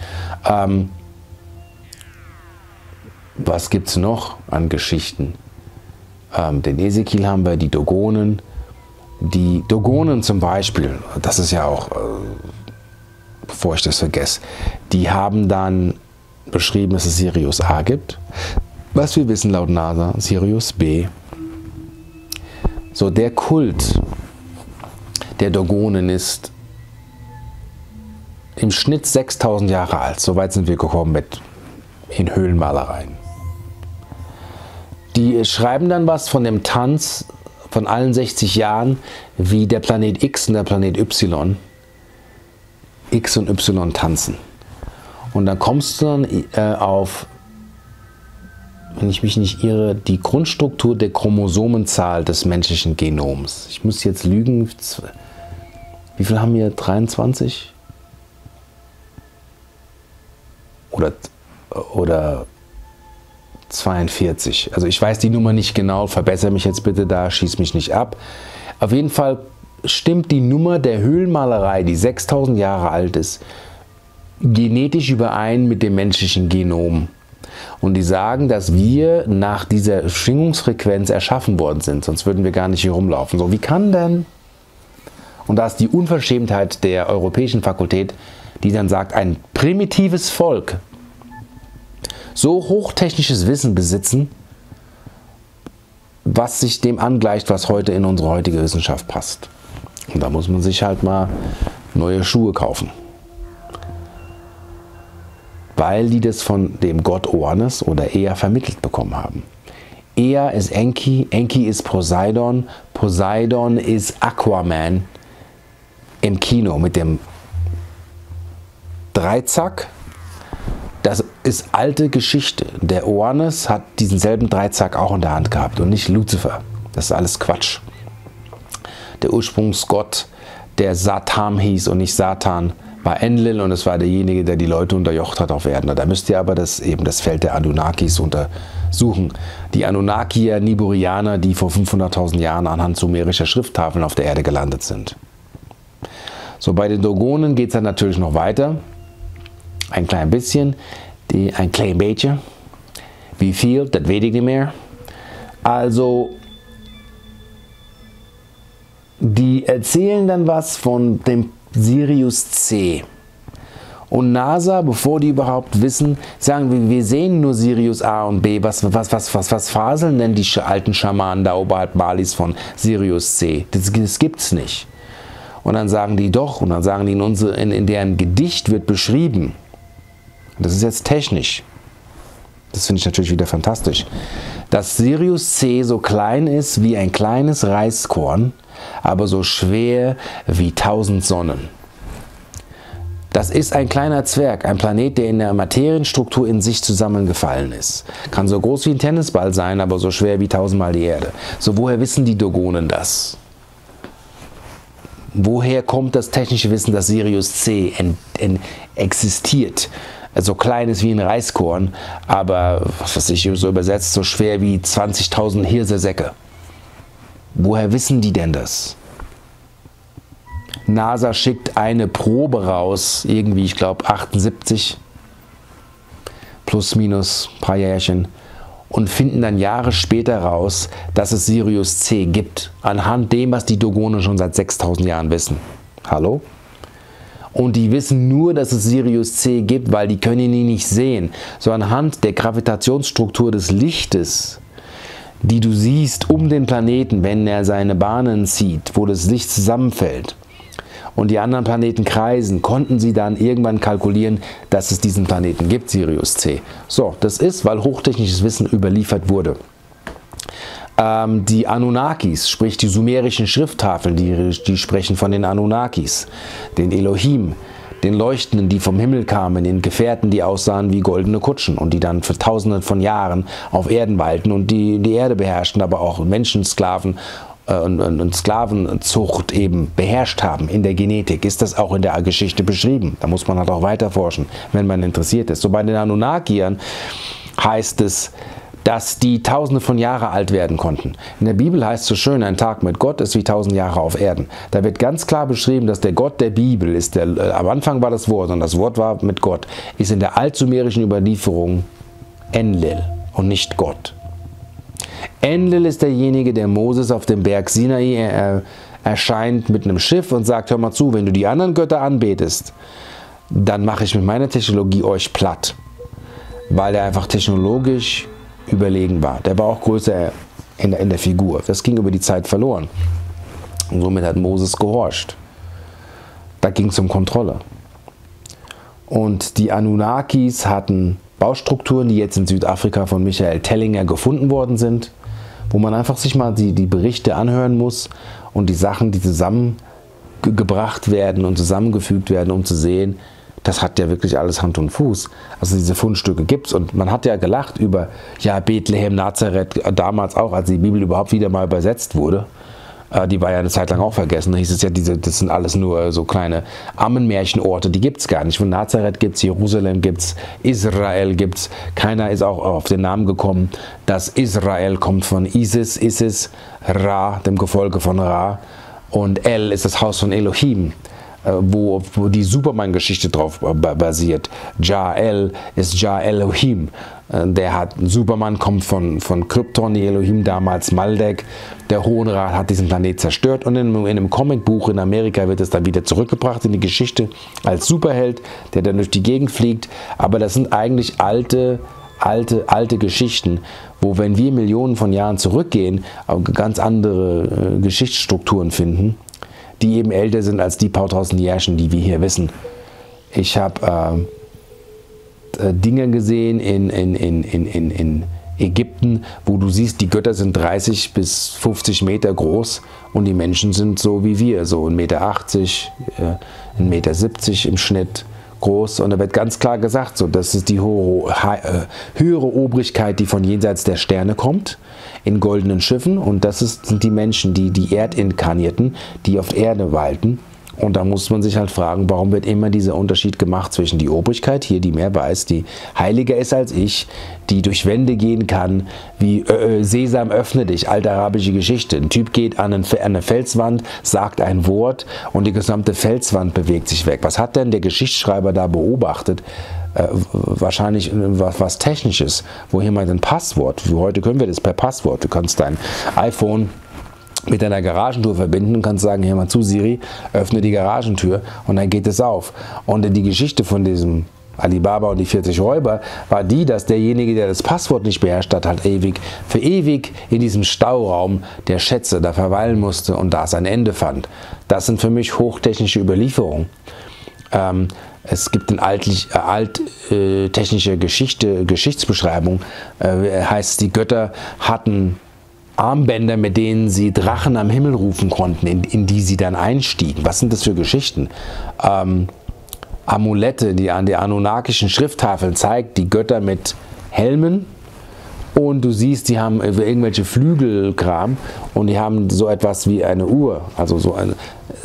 Was gibt es noch an Geschichten? Den Ezekiel haben wir, die Dogonen. Die Dogonen zum Beispiel, das ist ja auch, bevor ich das vergesse, die haben dann beschrieben, dass es Sirius A gibt. Was wir wissen laut NASA, Sirius B. So, der Kult der Dogonen ist im Schnitt 6000 Jahre alt. So weit sind wir gekommen in Höhlenmalereien. Die schreiben dann was von dem Tanz von allen 60 Jahren, wie der Planet X und der Planet Y, X und Y tanzen. Und dann kommst du dann auf, wenn ich mich nicht irre, die Grundstruktur der Chromosomenzahl des menschlichen Genoms. Ich muss jetzt lügen. Wie viel haben wir? 23? Oder 42. Also ich weiß die Nummer nicht genau, verbessere mich jetzt bitte da, schieß mich nicht ab. Auf jeden Fall stimmt die Nummer der Höhlenmalerei, die 6000 Jahre alt ist, genetisch überein mit dem menschlichen Genom. Und die sagen, dass wir nach dieser Schwingungsfrequenz erschaffen worden sind, sonst würden wir gar nicht hier rumlaufen. So, wie kann denn, und da ist die Unverschämtheit der Europäischen Fakultät, die dann sagt, ein primitives Volk so hochtechnisches Wissen besitzen, was sich dem angleicht, was heute in unsere heutige Wissenschaft passt. Und da muss man sich halt mal neue Schuhe kaufen. Weil die das von dem Gott Oannes oder Ea vermittelt bekommen haben. Ea ist Enki, Enki ist Poseidon, Poseidon ist Aquaman im Kino mit dem Dreizack. Das ist alte Geschichte. Der Oannes hat diesen selben Dreizack auch in der Hand gehabt und nicht Luzifer. Das ist alles Quatsch. Der Ursprungsgott, der Satan hieß und nicht Satan, war Enlil und es war derjenige, der die Leute unterjocht hat auf Erden. Da müsst ihr aber das Feld der Anunnakis untersuchen. Die Anunnakier, Niburianer, die vor 500.000 Jahren anhand sumerischer Schrifttafeln auf der Erde gelandet sind. So, bei den Dogonen geht es dann natürlich noch weiter. Ein klein bisschen, ein klein bisschen. Wie viel, das weiß ich nicht mehr. Also, die erzählen dann was von dem Sirius C. Und NASA, bevor die überhaupt wissen, sagen wir sehen nur Sirius A und B. Was faseln denn die alten Schamanen da oberhalb Malis von Sirius C? Das gibt's nicht. Und dann sagen die doch, und dann sagen die in deren Gedicht wird beschrieben, das ist jetzt technisch, das finde ich natürlich wieder fantastisch, dass Sirius C so klein ist wie ein kleines Reiskorn, aber so schwer wie 1000 Sonnen. Das ist ein kleiner Zwerg, ein Planet, der in der Materienstruktur in sich zusammengefallen ist. Kann so groß wie ein Tennisball sein, aber so schwer wie 1000-mal die Erde. So, woher wissen die Dogonen das? Woher kommt das technische Wissen, dass Sirius C existiert? So klein ist wie ein Reiskorn, aber, was weiß ich, so übersetzt, so schwer wie 20.000 Hirsesäcke. Woher wissen die denn das? NASA schickt eine Probe raus, irgendwie, ich glaube 78, plus minus ein paar Jährchen, und finden dann Jahre später raus, dass es Sirius C gibt, anhand dem, was die Dogonen schon seit 6.000 Jahren wissen. Hallo? Und die wissen nur, dass es Sirius C gibt, weil die können ihn nicht sehen. So anhand der Gravitationsstruktur des Lichtes, die du siehst um den Planeten, wenn er seine Bahnen zieht, wo das Licht zusammenfällt und die anderen Planeten kreisen, konnten sie dann irgendwann kalkulieren, dass es diesen Planeten gibt, Sirius C. So, das ist, weil hochtechnisches Wissen überliefert wurde. Die Anunnakis, sprich die sumerischen Schrifttafeln, die sprechen von den Anunnakis, den Elohim, den Leuchtenden, die vom Himmel kamen, den Gefährten, die aussahen wie goldene Kutschen und die dann für Tausende von Jahren auf Erden weilten und die Erde beherrschten, aber auch Menschensklaven und Sklavenzucht eben beherrscht haben in der Genetik, ist das auch in der Geschichte beschrieben. Da muss man halt auch weiter forschen, wenn man interessiert ist. So bei den Anunnakiern heißt es, dass die Tausende von Jahren alt werden konnten. In der Bibel heißt es so schön, ein Tag mit Gott ist wie 1000 Jahre auf Erden. Da wird ganz klar beschrieben, dass der Gott der Bibel ist, am Anfang war das Wort und das Wort war mit Gott, ist in der altsumerischen Überlieferung Enlil und nicht Gott. Enlil ist derjenige, der Moses auf dem Berg Sinai erscheint mit einem Schiff und sagt, hör mal zu, wenn du die anderen Götter anbetest, dann mache ich mit meiner Technologie euch platt. Weil er einfach technologisch überlegen war. Der war auch größer in der Figur. Das ging über die Zeit verloren. Und somit hat Moses gehorcht. Da ging es um Kontrolle. Und die Anunnakis hatten Baustrukturen, die jetzt in Südafrika von Michael Tellinger gefunden worden sind, wo man einfach sich mal die Berichte anhören muss und die Sachen, die zusammengebracht werden und zusammengefügt werden, um zu sehen, das hat ja wirklich alles Hand und Fuß. Also diese Fundstücke gibt es. Und man hat ja gelacht über ja, Bethlehem, Nazareth, damals auch, als die Bibel überhaupt wieder mal übersetzt wurde. Die war ja eine Zeit lang auch vergessen. Da hieß es ja, das sind alles nur so kleine Ammenmärchenorte, die gibt es gar nicht. Von Nazareth gibt es, Jerusalem gibt es, Israel gibt es. Keiner ist auch auf den Namen gekommen, dass Israel kommt von Isis, Ra, dem Gefolge von Ra. Und El ist das Haus von Elohim. wo die Superman-Geschichte drauf basiert. Ja'el ist Ja Elohim. Superman kommt von Krypton, die Elohim damals Maldek. Der Hohenrat hat diesen Planet zerstört und in einem Comicbuch in Amerika wird es dann wieder zurückgebracht in die Geschichte als Superheld, der dann durch die Gegend fliegt. Aber das sind eigentlich alte Geschichten, wo, wenn wir Millionen von Jahren zurückgehen, ganz andere Geschichtsstrukturen finden, die eben älter sind als die paar tausend Jährchen, die wir hier wissen. Ich habe Dinge gesehen in Ägypten, wo du siehst, die Götter sind 30 bis 50 Meter groß und die Menschen sind so wie wir, so 1,80 Meter, 1,70 Meter im Schnitt groß. Und da wird ganz klar gesagt, so, das ist die höhere Obrigkeit, die von jenseits der Sterne kommt, in goldenen Schiffen. Und das sind die Menschen, die Erdinkarnierten, die auf Erde walten. Und da muss man sich halt fragen, warum wird immer dieser Unterschied gemacht zwischen die Obrigkeit, hier die mehr weiß, die heiliger ist als ich, die durch Wände gehen kann, wie Sesam, öffne dich, alte arabische Geschichte. Ein Typ geht an eine Felswand, sagt ein Wort und die gesamte Felswand bewegt sich weg. Was hat denn der Geschichtsschreiber da beobachtet? Wahrscheinlich was Technisches, wo jemand ein Passwort, heute können wir das per Passwort, du kannst dein iPhone mit deiner Garagentür verbinden und kannst sagen, hör mal zu Siri, öffne die Garagentür und dann geht es auf. Und die Geschichte von diesem Alibaba und die 40 Räuber war die, dass derjenige, der das Passwort nicht beherrscht hat, halt für ewig in diesem Stauraum der Schätze da verweilen musste und da sein Ende fand. Das sind für mich hochtechnische Überlieferungen. Es gibt eine alttechnische Geschichtsbeschreibung, heißt, die Götter hatten Armbänder, mit denen sie Drachen am Himmel rufen konnten, in die sie dann einstiegen. Was sind das für Geschichten? Amulette, die an der anunnakischen Schrifttafeln zeigt, die Götter mit Helmen. Und du siehst, die haben irgendwelche Flügelkram und die haben so etwas wie eine Uhr, also so ein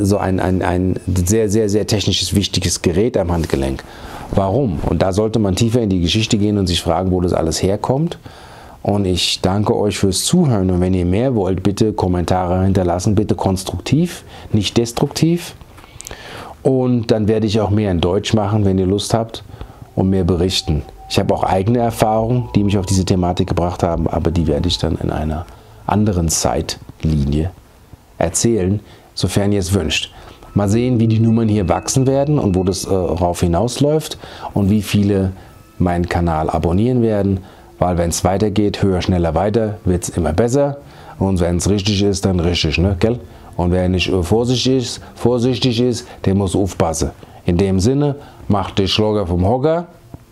sehr, sehr, sehr technisches, wichtiges Gerät am Handgelenk. Warum? Und da sollte man tiefer in die Geschichte gehen und sich fragen, wo das alles herkommt. Und ich danke euch fürs Zuhören. Und wenn ihr mehr wollt, bitte Kommentare hinterlassen, bitte konstruktiv, nicht destruktiv. Und dann werde ich auch mehr in Deutsch machen, wenn ihr Lust habt, und mehr berichten. Ich habe auch eigene Erfahrungen, die mich auf diese Thematik gebracht haben, aber die werde ich dann in einer anderen Zeitlinie erzählen, sofern ihr es wünscht. Mal sehen, wie die Nummern hier wachsen werden und wo das darauf hinausläuft und wie viele meinen Kanal abonnieren werden. Weil wenn es weitergeht, höher, schneller, weiter, wird es immer besser. Und wenn es richtig ist, dann richtig, ne, gell? Und wer nicht vorsichtig ist, der muss aufpassen. In dem Sinne, mach dich locker vom Hocker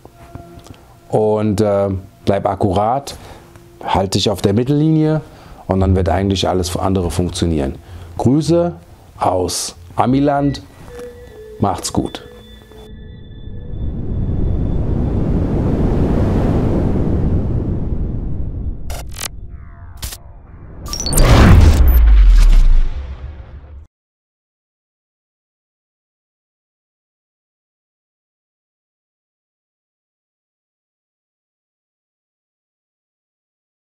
und bleib akkurat, halt dich auf der Mittellinie und dann wird eigentlich alles andere funktionieren. Grüße aus Amiland, macht's gut.